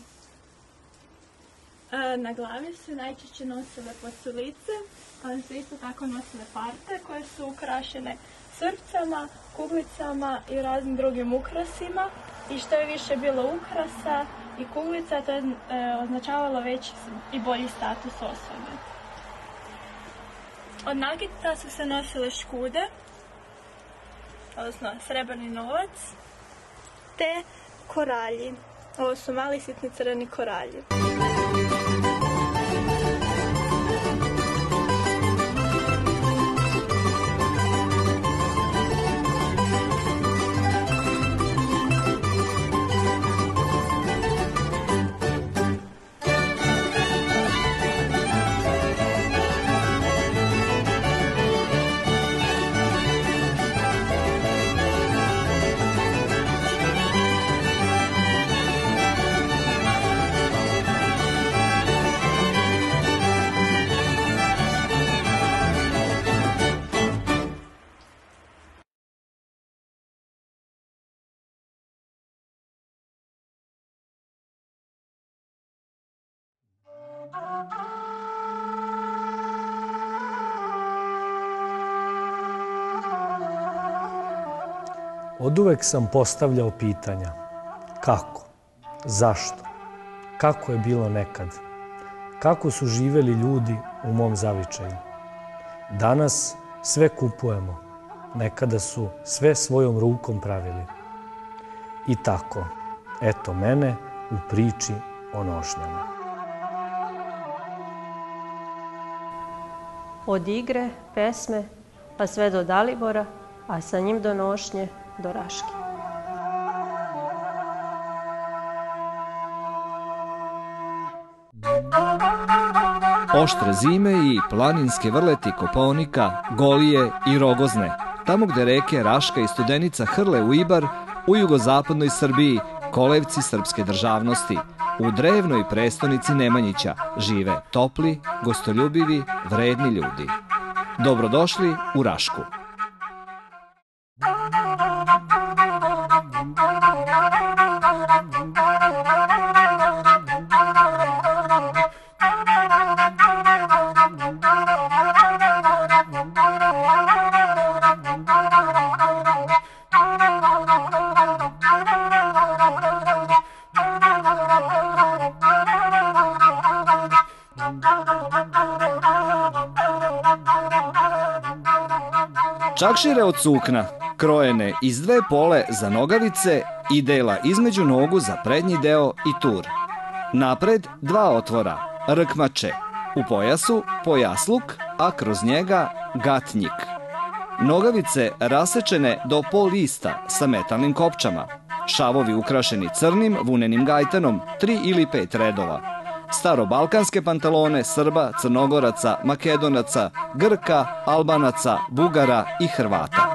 Na glavi su najčešće nosile posulice, ali su isto tako nosile parte koje su ukrašene srpcama, kuglicama i raznim drugim ukrasima. I što je više bilo ukrasa i kuglica, to je e, označavalo veći i bolji status osobe. Od nagita su se nosile škude, odnosno srebrni novac, te koralji. Ovo su mali sitni crveni koralji. Oduvek sam postavljao pitanja. Kako? Zašto? Kako je bilo nekad? Kako su živeli ljudi u mom zavičaju? Danas sve kupujemo. Nekada su sve svojom rukom pravili. I tako, eto mene u priči o nošnjama. Od igre, pesme, pa sve do Dalibora, a sa njim do nošnje, do Raške. Oštre zime i planinske vrleti Kopaonika, Golije i Rogozne, tamo gde reke Raška i Studenica hrle u Ibar, u jugozapadnoj Srbiji, kolevci srpske državnosti, u drevnoj prestonici Nemanjića žive topli, gostoljubivi, vredni ljudi. Dobrodošli u Rašku. Čakšire od sukna, krojene iz dve pole za nogavice i dela između nogu za prednji deo i tur. Napred dva otvora, rkmače, u pojasu pojasluk, a kroz njega gatnjik. Nogavice rasečene do pol lista sa metalnim kopčama, šavovi ukrašeni crnim vunenim gajtanom, tri ili pet redova. Starobalkanske pantalone Srba, Crnogoraca, Makedonaca, Grka, Albanaca, Bugara i Hrvata.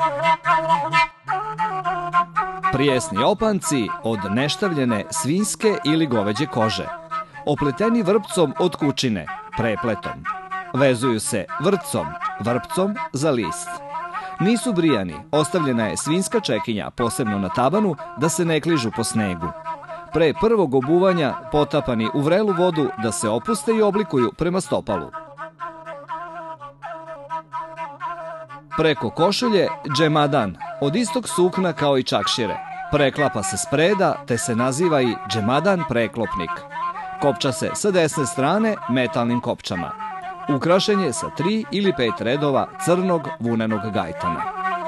Prijesni opanci od neštavljene svinjske ili goveđe kože, opleteni vrpcom od kučine, prepletom. Vezuju se vrpcom, vrpcom za list. Nisu brijani, ostavljena je svinjska čekinja, posebno na tabanu, da se ne kližu po snegu. Pre prvog obuvanja potapani u vrelu vodu da se opuste i oblikuju prema stopalu. Preko košulje džemadan, od istog sukna kao i čakšire. Preklapa se spreda te se naziva i džemadan preklopnik. Kopča se sa desne strane metalnim kopčama. Ukrašen je sa tri ili pet redova crnog vunenog gajtana.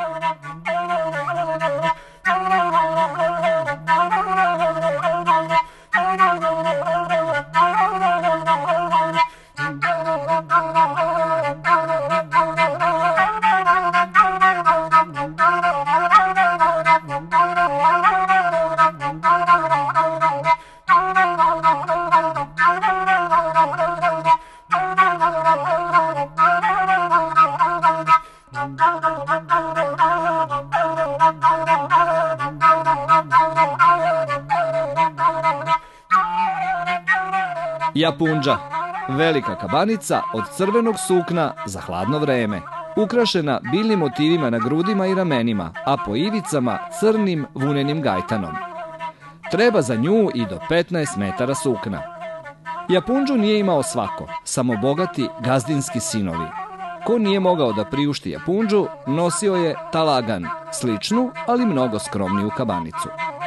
Japundža, velika kabanica od crvenog sukna za hladno vreme, ukrašena biljnim motivima na grudima i ramenima, a po ivicama crnim vunenim gajtanom. Treba za nju i do petnaest metara sukna. Japundžu nije imao svako, samo bogati gazdinski sinovi. Ko nije mogao da priušti japundžu, nosio je talagan, sličnu, ali mnogo skromniju kabanicu.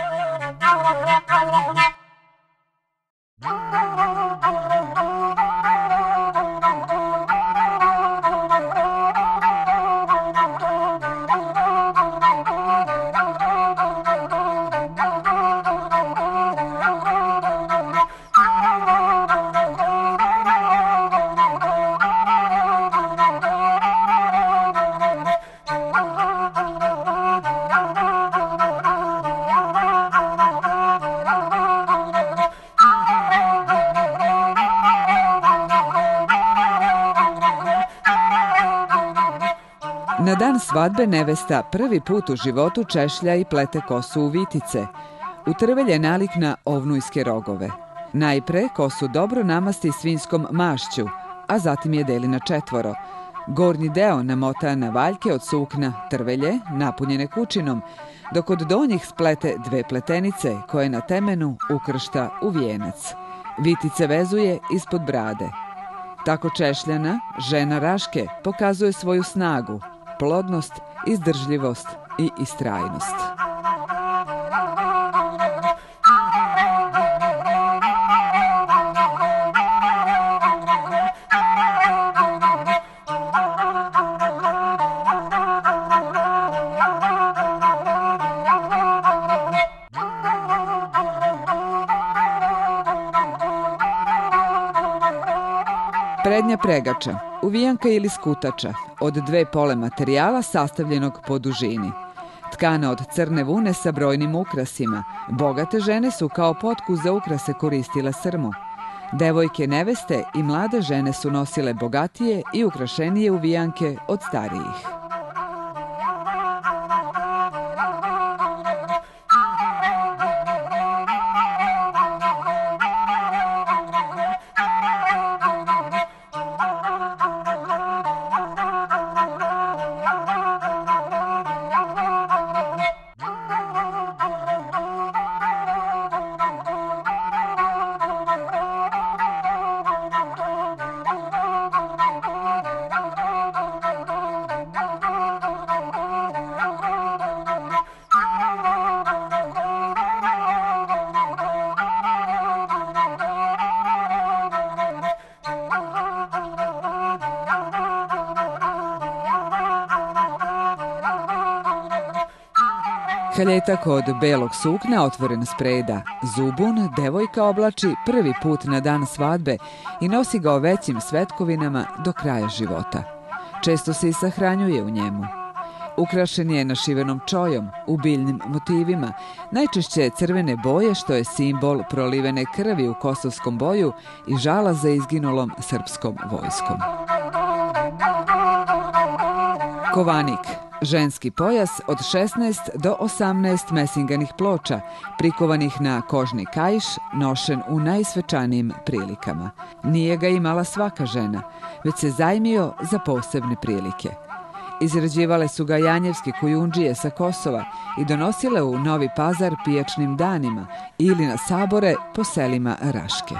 Na dan svadbe nevesta prvi put u životu češlja i plete kosu u vitice. U trvelje nalik na ovnujske rogove. Najpre kosu dobro namasti svinjskom mašću, a zatim je deli na četvoro. Gornji deo namota na valjke od sukna trvelje, napunjene kučinom, dok od donjih splete dve pletenice koje na temenu ukršta u vijenac. Vitice vezuje ispod brade. Tako češljana, žena Raške, pokazuje svoju snagu, plodnost, izdržljivost i istrajnost. Prednja pregača, uvijanka ili skutača, od dve pole materijala sastavljenog po dužini. Tkana od crne vune sa brojnim ukrasima. Bogate žene su kao potku za ukrase koristile srmu. Devojke, neveste i mlade žene su nosile bogatije i ukrašenije uvijanke od starijih. Haljetak od belog sukna otvoren spreda. Zubun devojka oblači prvi put na dan svadbe i nosi ga o većim svetkovinama do kraja života. Često se i sahranjuje u njemu. Ukrašen je našivenom čojom, u biljnim motivima, najčešće crvene boje što je simbol prolivene krvi u kosovskom boju i žala za izginulom srpskom vojskom. Kovanik, ženski pojas od šesnaest do osamnaest mesinganih ploča, prikovanih na kožni kaiš, nošen u najsvečanijim prilikama. Nije ga imala svaka žena, već se zajmio za posebne prilike. Izrađivale su ga janjevske kujundžije sa Kosova i donosile u Novi Pazar pijačnim danima ili na sabore po selima Raške.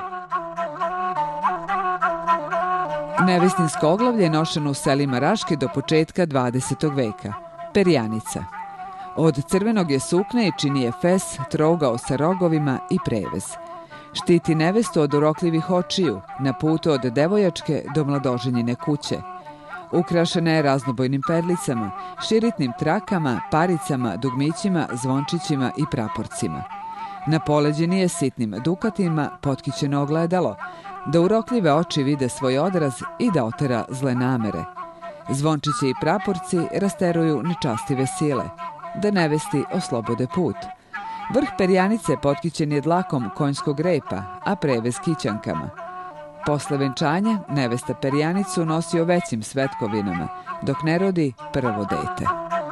Nevestinsko oglavlje je nošeno u selima Raške do početka dvadesetog veka. Perjanica. Od crvenog je sukna i čini je fes, trougao sa rogovima i prevez. Štiti nevestu od urokljivih očiju na putu od devojačke do mladoženjine kuće. Ukrašena je raznobojnim perlicama, širitnim trakama, paricama, dugmićima, zvončićima i praporcima. Na poleđini je sitnim dukatima potkićeno ogledalo, da urokljive oči vide svoj odraz i da otera zle namere. Zvončići i praporci rasteruju nečastive sile, da nevesti oslobode put. Vrh perjanice potkićen je dlakom konjskog repa, a prevez kićankama. Posle venčanja nevesta perjanicu nosi o većim svetkovinama, dok ne rodi prvo dete.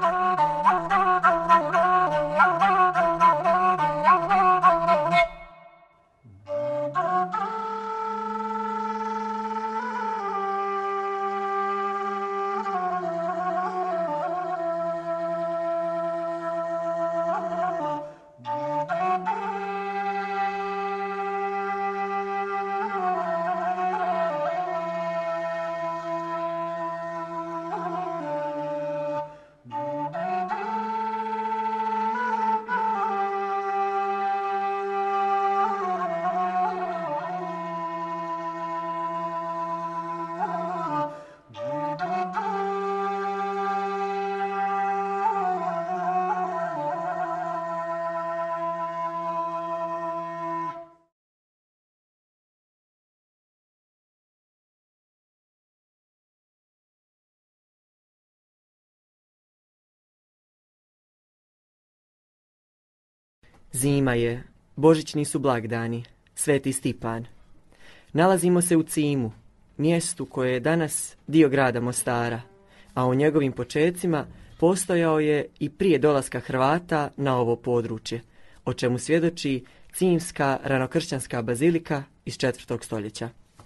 Zima je, božićni su blagdani, Sveti Stipan. Nalazimo se u Cimu, mjestu koje je danas dio grada Mostara, a u njegovim počecima postojao je i prije dolaska Hrvata na ovo područje, o čemu svjedoči Cimska ranokršćanska bazilika iz četvrtog stoljeća.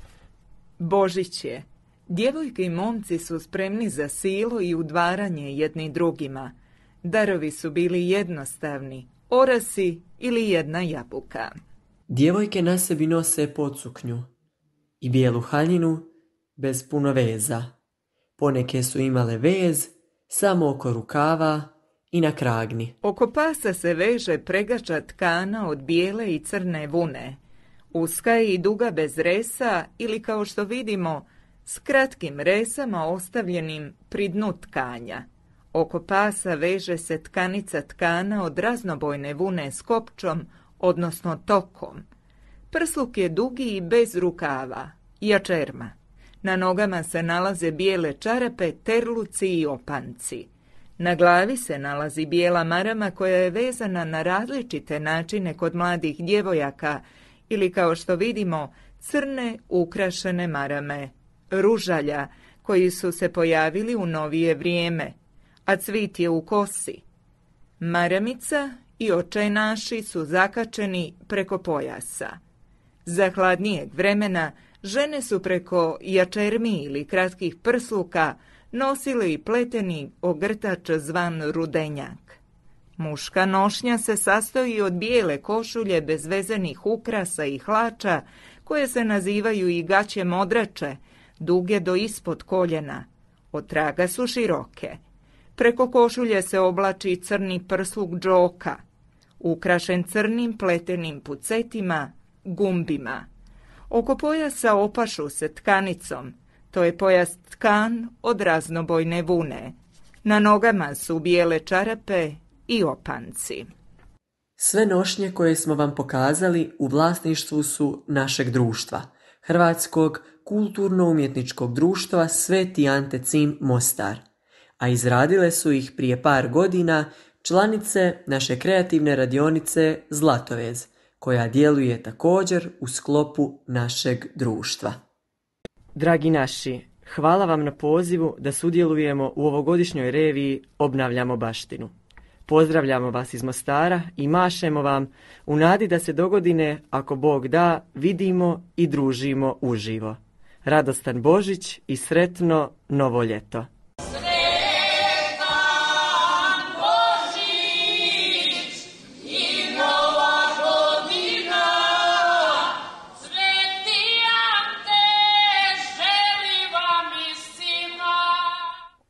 Božić je. Djevojke i momci su spremni za silu i udvaranje jedni drugima. Darovi su bili jednostavni, orasi ili jedna jabuka. Djevojke na sebi nose podsuknju i bijelu haljinu bez puno veza. Poneke su imale vez samo oko rukava i na kragni. Oko pasa se veže pregača tkana od bijele i crne vune. Uska je i duga bez resa ili, kao što vidimo, s kratkim resama ostavljenim pri dnu tkanja. Oko pasa veže se tkanica tkana od raznobojne vune s kopčom, odnosno tokom. Prsluk je dugi i bez rukava, jačerma. Na nogama se nalaze bijele čarape, terluci i opanci. Na glavi se nalazi bijela marama koja je vezana na različite načine kod mladih djevojaka ili, kao što vidimo, crne ukrašene marame, ružalja, koji su se pojavili u novije vrijeme, a cvit je u kosi. Maramica i očajnaši su zakačeni preko pojasa. Za hladnijeg vremena žene su preko jačermi ili kratkih prsluka nosile i pleteni ogrtač zvan rudenjak. Muška nošnja se sastoji od bijele košulje bez vezanih ukrasa i hlača, koje se nazivaju i gaće modrače, duge do ispod koljena. Od traga su široke. Preko košulje se oblači crni prsluk džoka, ukrašen crnim pletenim pucetima, gumbima. Oko pojasa opašu se tkanicom, to je pojas tkan od raznobojne vune. Na nogama su bijele čarape i opanci. Sve nošnje koje smo vam pokazali u vlasništvu su našeg društva, Hrvatskog kulturno-umjetničkog društva Sveti Ante Cim Mostar, a izradile su ih prije par godina članice naše kreativne radionice Zlatovez, koja djeluje također u sklopu našeg društva. Dragi naši, hvala vam na pozivu da sudjelujemo u ovogodišnjoj reviji Obnavljamo baštinu. Pozdravljamo vas iz Mostara i mašemo vam u nadi da se dogodine, ako Bog da, vidimo i družimo uživo. Radostan Božić i sretno novo ljeto. Sve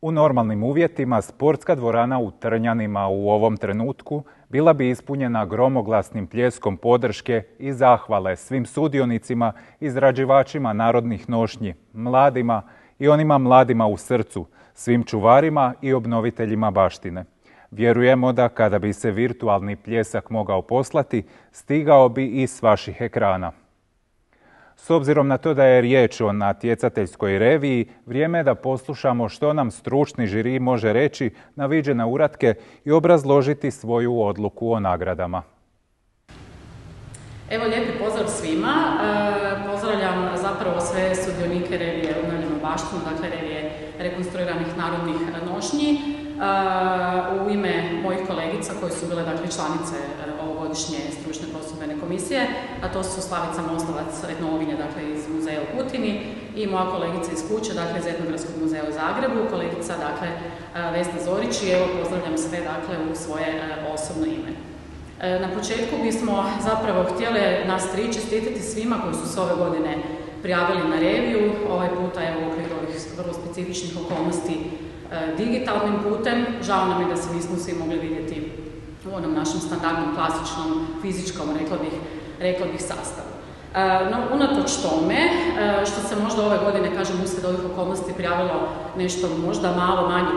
U normalnim uvjetima sportska dvorana u Trnjanima u ovom trenutku bila bi ispunjena gromoglasnim pljeskom podrške i zahvale svim sudionicima, izrađivačima narodnih nošnji, mladima i onima mladima u srcu, svim čuvarima i obnoviteljima baštine. Vjerujemo da kada bi se virtualni pljesak mogao poslati, stigao bi i s vaših ekrana. S obzirom na to da je riječ o natjecateljskoj reviji, vrijeme je da poslušamo što nam stručni žiri može reći na viđene uratke i obrazložiti svoju odluku o nagradama. Evo, lijepi pozdrav svima. E, pozdravljam zapravo sve sudionike revije Obnovljeno baštinu, dakle revije rekonstruiranih narodnih nošnji. E, u ime mojih kolegica koji su bile dakle članice ovogodišnje stručne prosudbene komisije, a to su Slavica Moslavac, etnologinja dakle iz muzeja u Kutini, i moja kolegica iz kuće, dakle iz Etnografskog muzeja u Zagrebu, kolegica dakle Vesna Zorić, i evo pozdravljam sve dakle u svoje osobno ime. Na početku bismo zapravo htjeli nas tri čestitati svima koji su se ove godine prijavili na reviju, ovaj puta je u okviru ovih vrlo specifičnih okolnosti digitalnim putem. Žao nam je da se nismo svi mogli vidjeti u onom našem standardnom, klasičnom, fizičkom, rekla bih, rekla bih sastavu. No, unatoč tome, što se možda ove godine, kažem, uslijed ovih okolnosti prijavilo nešto možda malo manje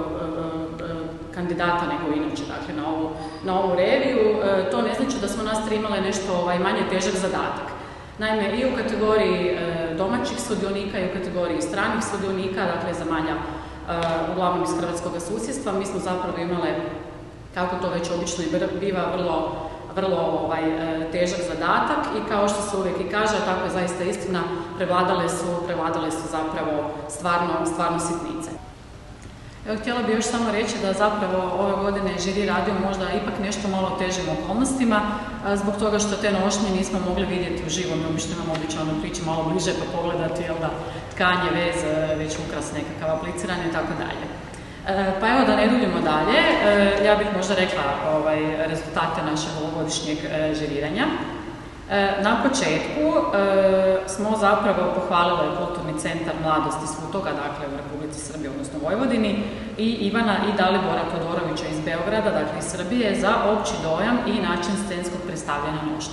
kandidata nego inače, dakle, na ovu, na ovu reviju, to ne znači da smo nas tri imale nešto ovaj, manje težak zadatak. Naime, i u kategoriji domaćih sudionika i u kategoriji stranih sudionika, dakle, zemalja uglavnom iz hrvatskog susjedstva, mi smo zapravo imale, kako to već obično i biva, vrlo, vrlo ovaj, težak zadatak, i kao što se uvijek i kaže, tako je zaista istina, prevladale su, prevladale su zapravo stvarno, stvarno sitnice. Evo, htjela bih još samo reći da zapravo ove godine žiri radio možda ipak nešto malo težim okolnostima, zbog toga što te nošnje nismo mogli vidjeti u živo. Mi obično imamo običaj ono priči malo bliže pa pogledati, jel da, tkanje, vez, već ukras nekakav aplicirani i tako dalje. Pa evo, da ne duljimo dalje, ja bih možda rekla ovaj, rezultate našeg ovogodišnjeg žiriranja. Na početku smo zapravo pohvalili Kulturni centar Mladosti Svutoga, dakle u Republici Srbiji, odnosno Vojvodini, i Ivana i Dalibora Todorovića iz Beograda, dakle iz Srbije, za opći dojam i način scenskog predstavljanja nošnje.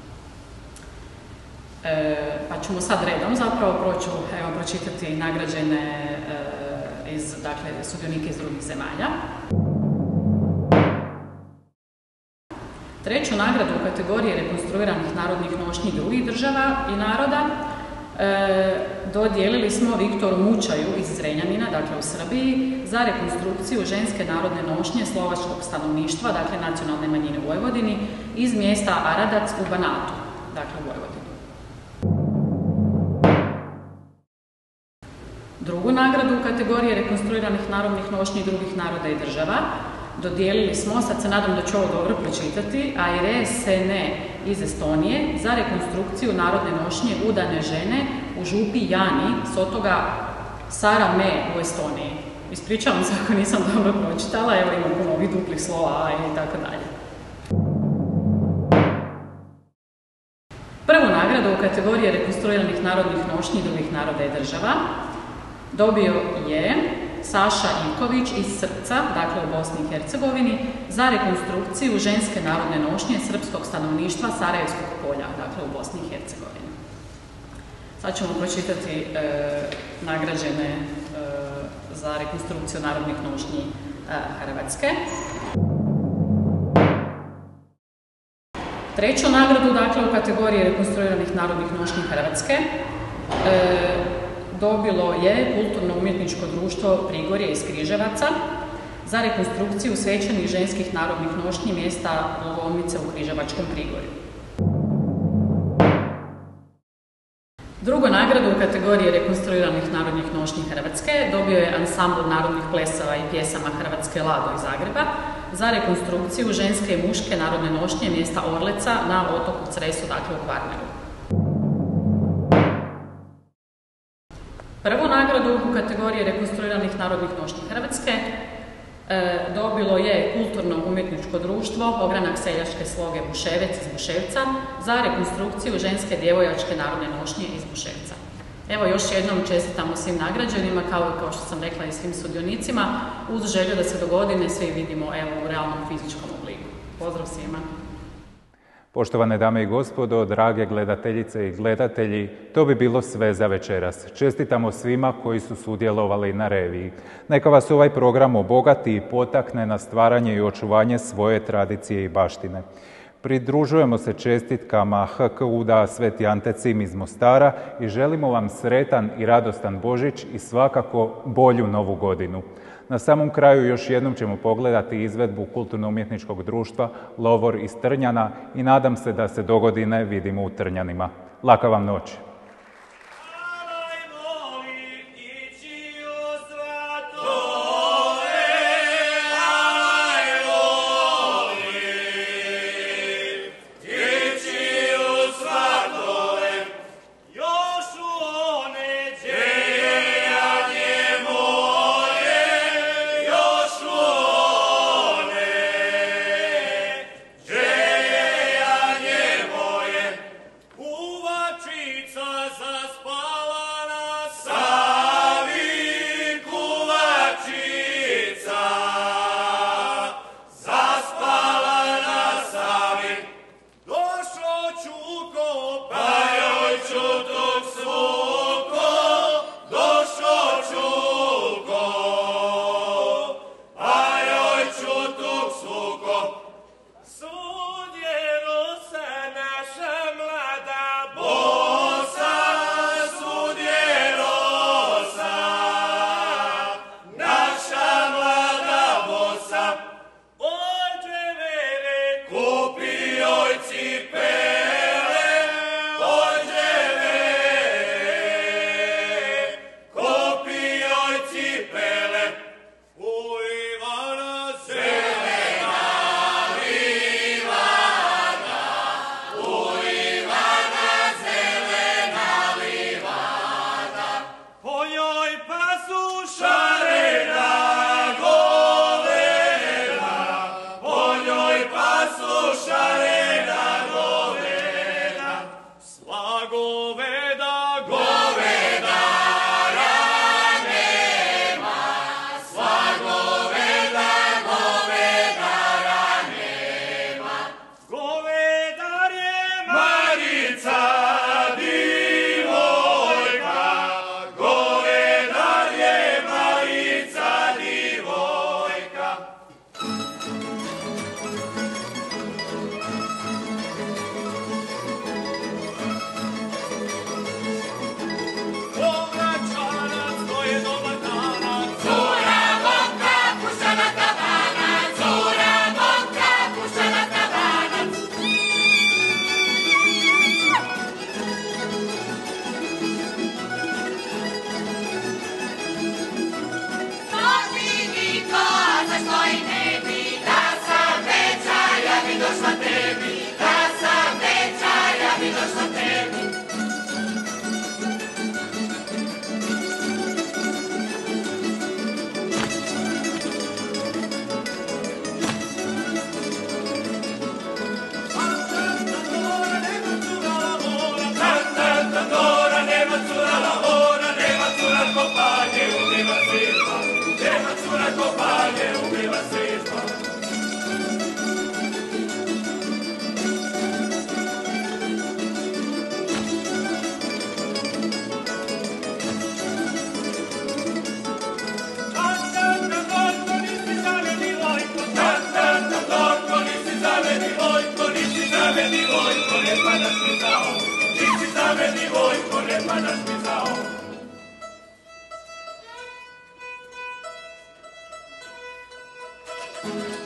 Pa ćemo sad redom zapravo proću, evo, pročitati nagrađene iz, dakle, sudionike iz drugih zemalja. Treću nagradu u kategoriji rekonstruiranih narodnih nošnji drugih država i naroda e, dodijelili smo Viktoru Mučaju iz Zrenjanina, dakle u Srbiji, za rekonstrukciju ženske narodne nošnje slovačkog stanovništva, dakle nacionalne manjine u Vojvodini, iz mjesta Aradac u Banatu, dakle u Vojvodini. Drugu nagradu u kategoriji rekonstruiranih narodnih nošnji drugih naroda i država dodijelili smo, sad se nadam da ću ovo dobro pročitati, Aire Sene iz Estonije za rekonstrukciju narodne nošnje udane žene u župi Jani s otoga Sarame u Estoniji. Ispričavam se ako nisam dobro pročitala, evo imam puno ovih duplih slova i tako dalje. Prvu nagradu u kategoriji rekonstruiranih narodnih nošnji drugih naroda i država dobio je Saša Ivković iz Srpca, dakle u Bosni i Hercegovini, za rekonstrukciju ženske narodne nošnje srpskog stanovništva Sarajevskog polja, dakle u Bosni i Hercegovini. Sad ćemo pročitati e, nagrađene e, za rekonstrukciju narodnih nošnji e, Hrvatske. Treću nagradu, dakle, u kategoriji rekonstruiranih narodnih nošnji Hrvatske e, dobilo je Kulturno-umjetničko društvo Prigorje iz Križevaca za rekonstrukciju svečanih ženskih narodnih nošnji mjesta Lovolnice u Križevačkom Prigorju. Drugu nagradu u kategoriji rekonstruiranih narodnih nošnji Hrvatske dobio je Ansambl narodnih plesova i pjesama Hrvatske Lado iz Zagreba za rekonstrukciju ženske i muške narodne nošnje mjesta Orleca na otoku Cresu, dakle u Kvarneru. Prvu nagradu u kategoriji rekonstruiranih narodnih nošnji Hrvatske e, dobilo je Kulturno-umjetničko društvo Ogranak seljačke sloge Buševec iz Buševca za rekonstrukciju ženske djevojačke narodne nošnje iz Buševca. Evo još jednom čestitamo svim nagrađenima, kao i kao što sam rekla i svim sudionicima, uz želju da se do godine svi vidimo evo, u realnom fizičkom obliku. Pozdrav svima! Poštovane dame i gospodo, drage gledateljice i gledatelji, to bi bilo sve za večeras. Čestitamo svima koji su sudjelovali na reviji. Neka vas ovaj program obogati i potakne na stvaranje i očuvanje svoje tradicije i baštine. Pridružujemo se čestitkama H K U-da Sveti Ante Cim iz Mostara i želimo vam sretan i radostan Božić i svakako bolju novu godinu. Na samom kraju još jednom ćemo pogledati izvedbu Kulturno-umjetničkog društva Lovor iz Trnjana i nadam se da se dogodine vidimo u Trnjanima. Laka vam noć! Thank you.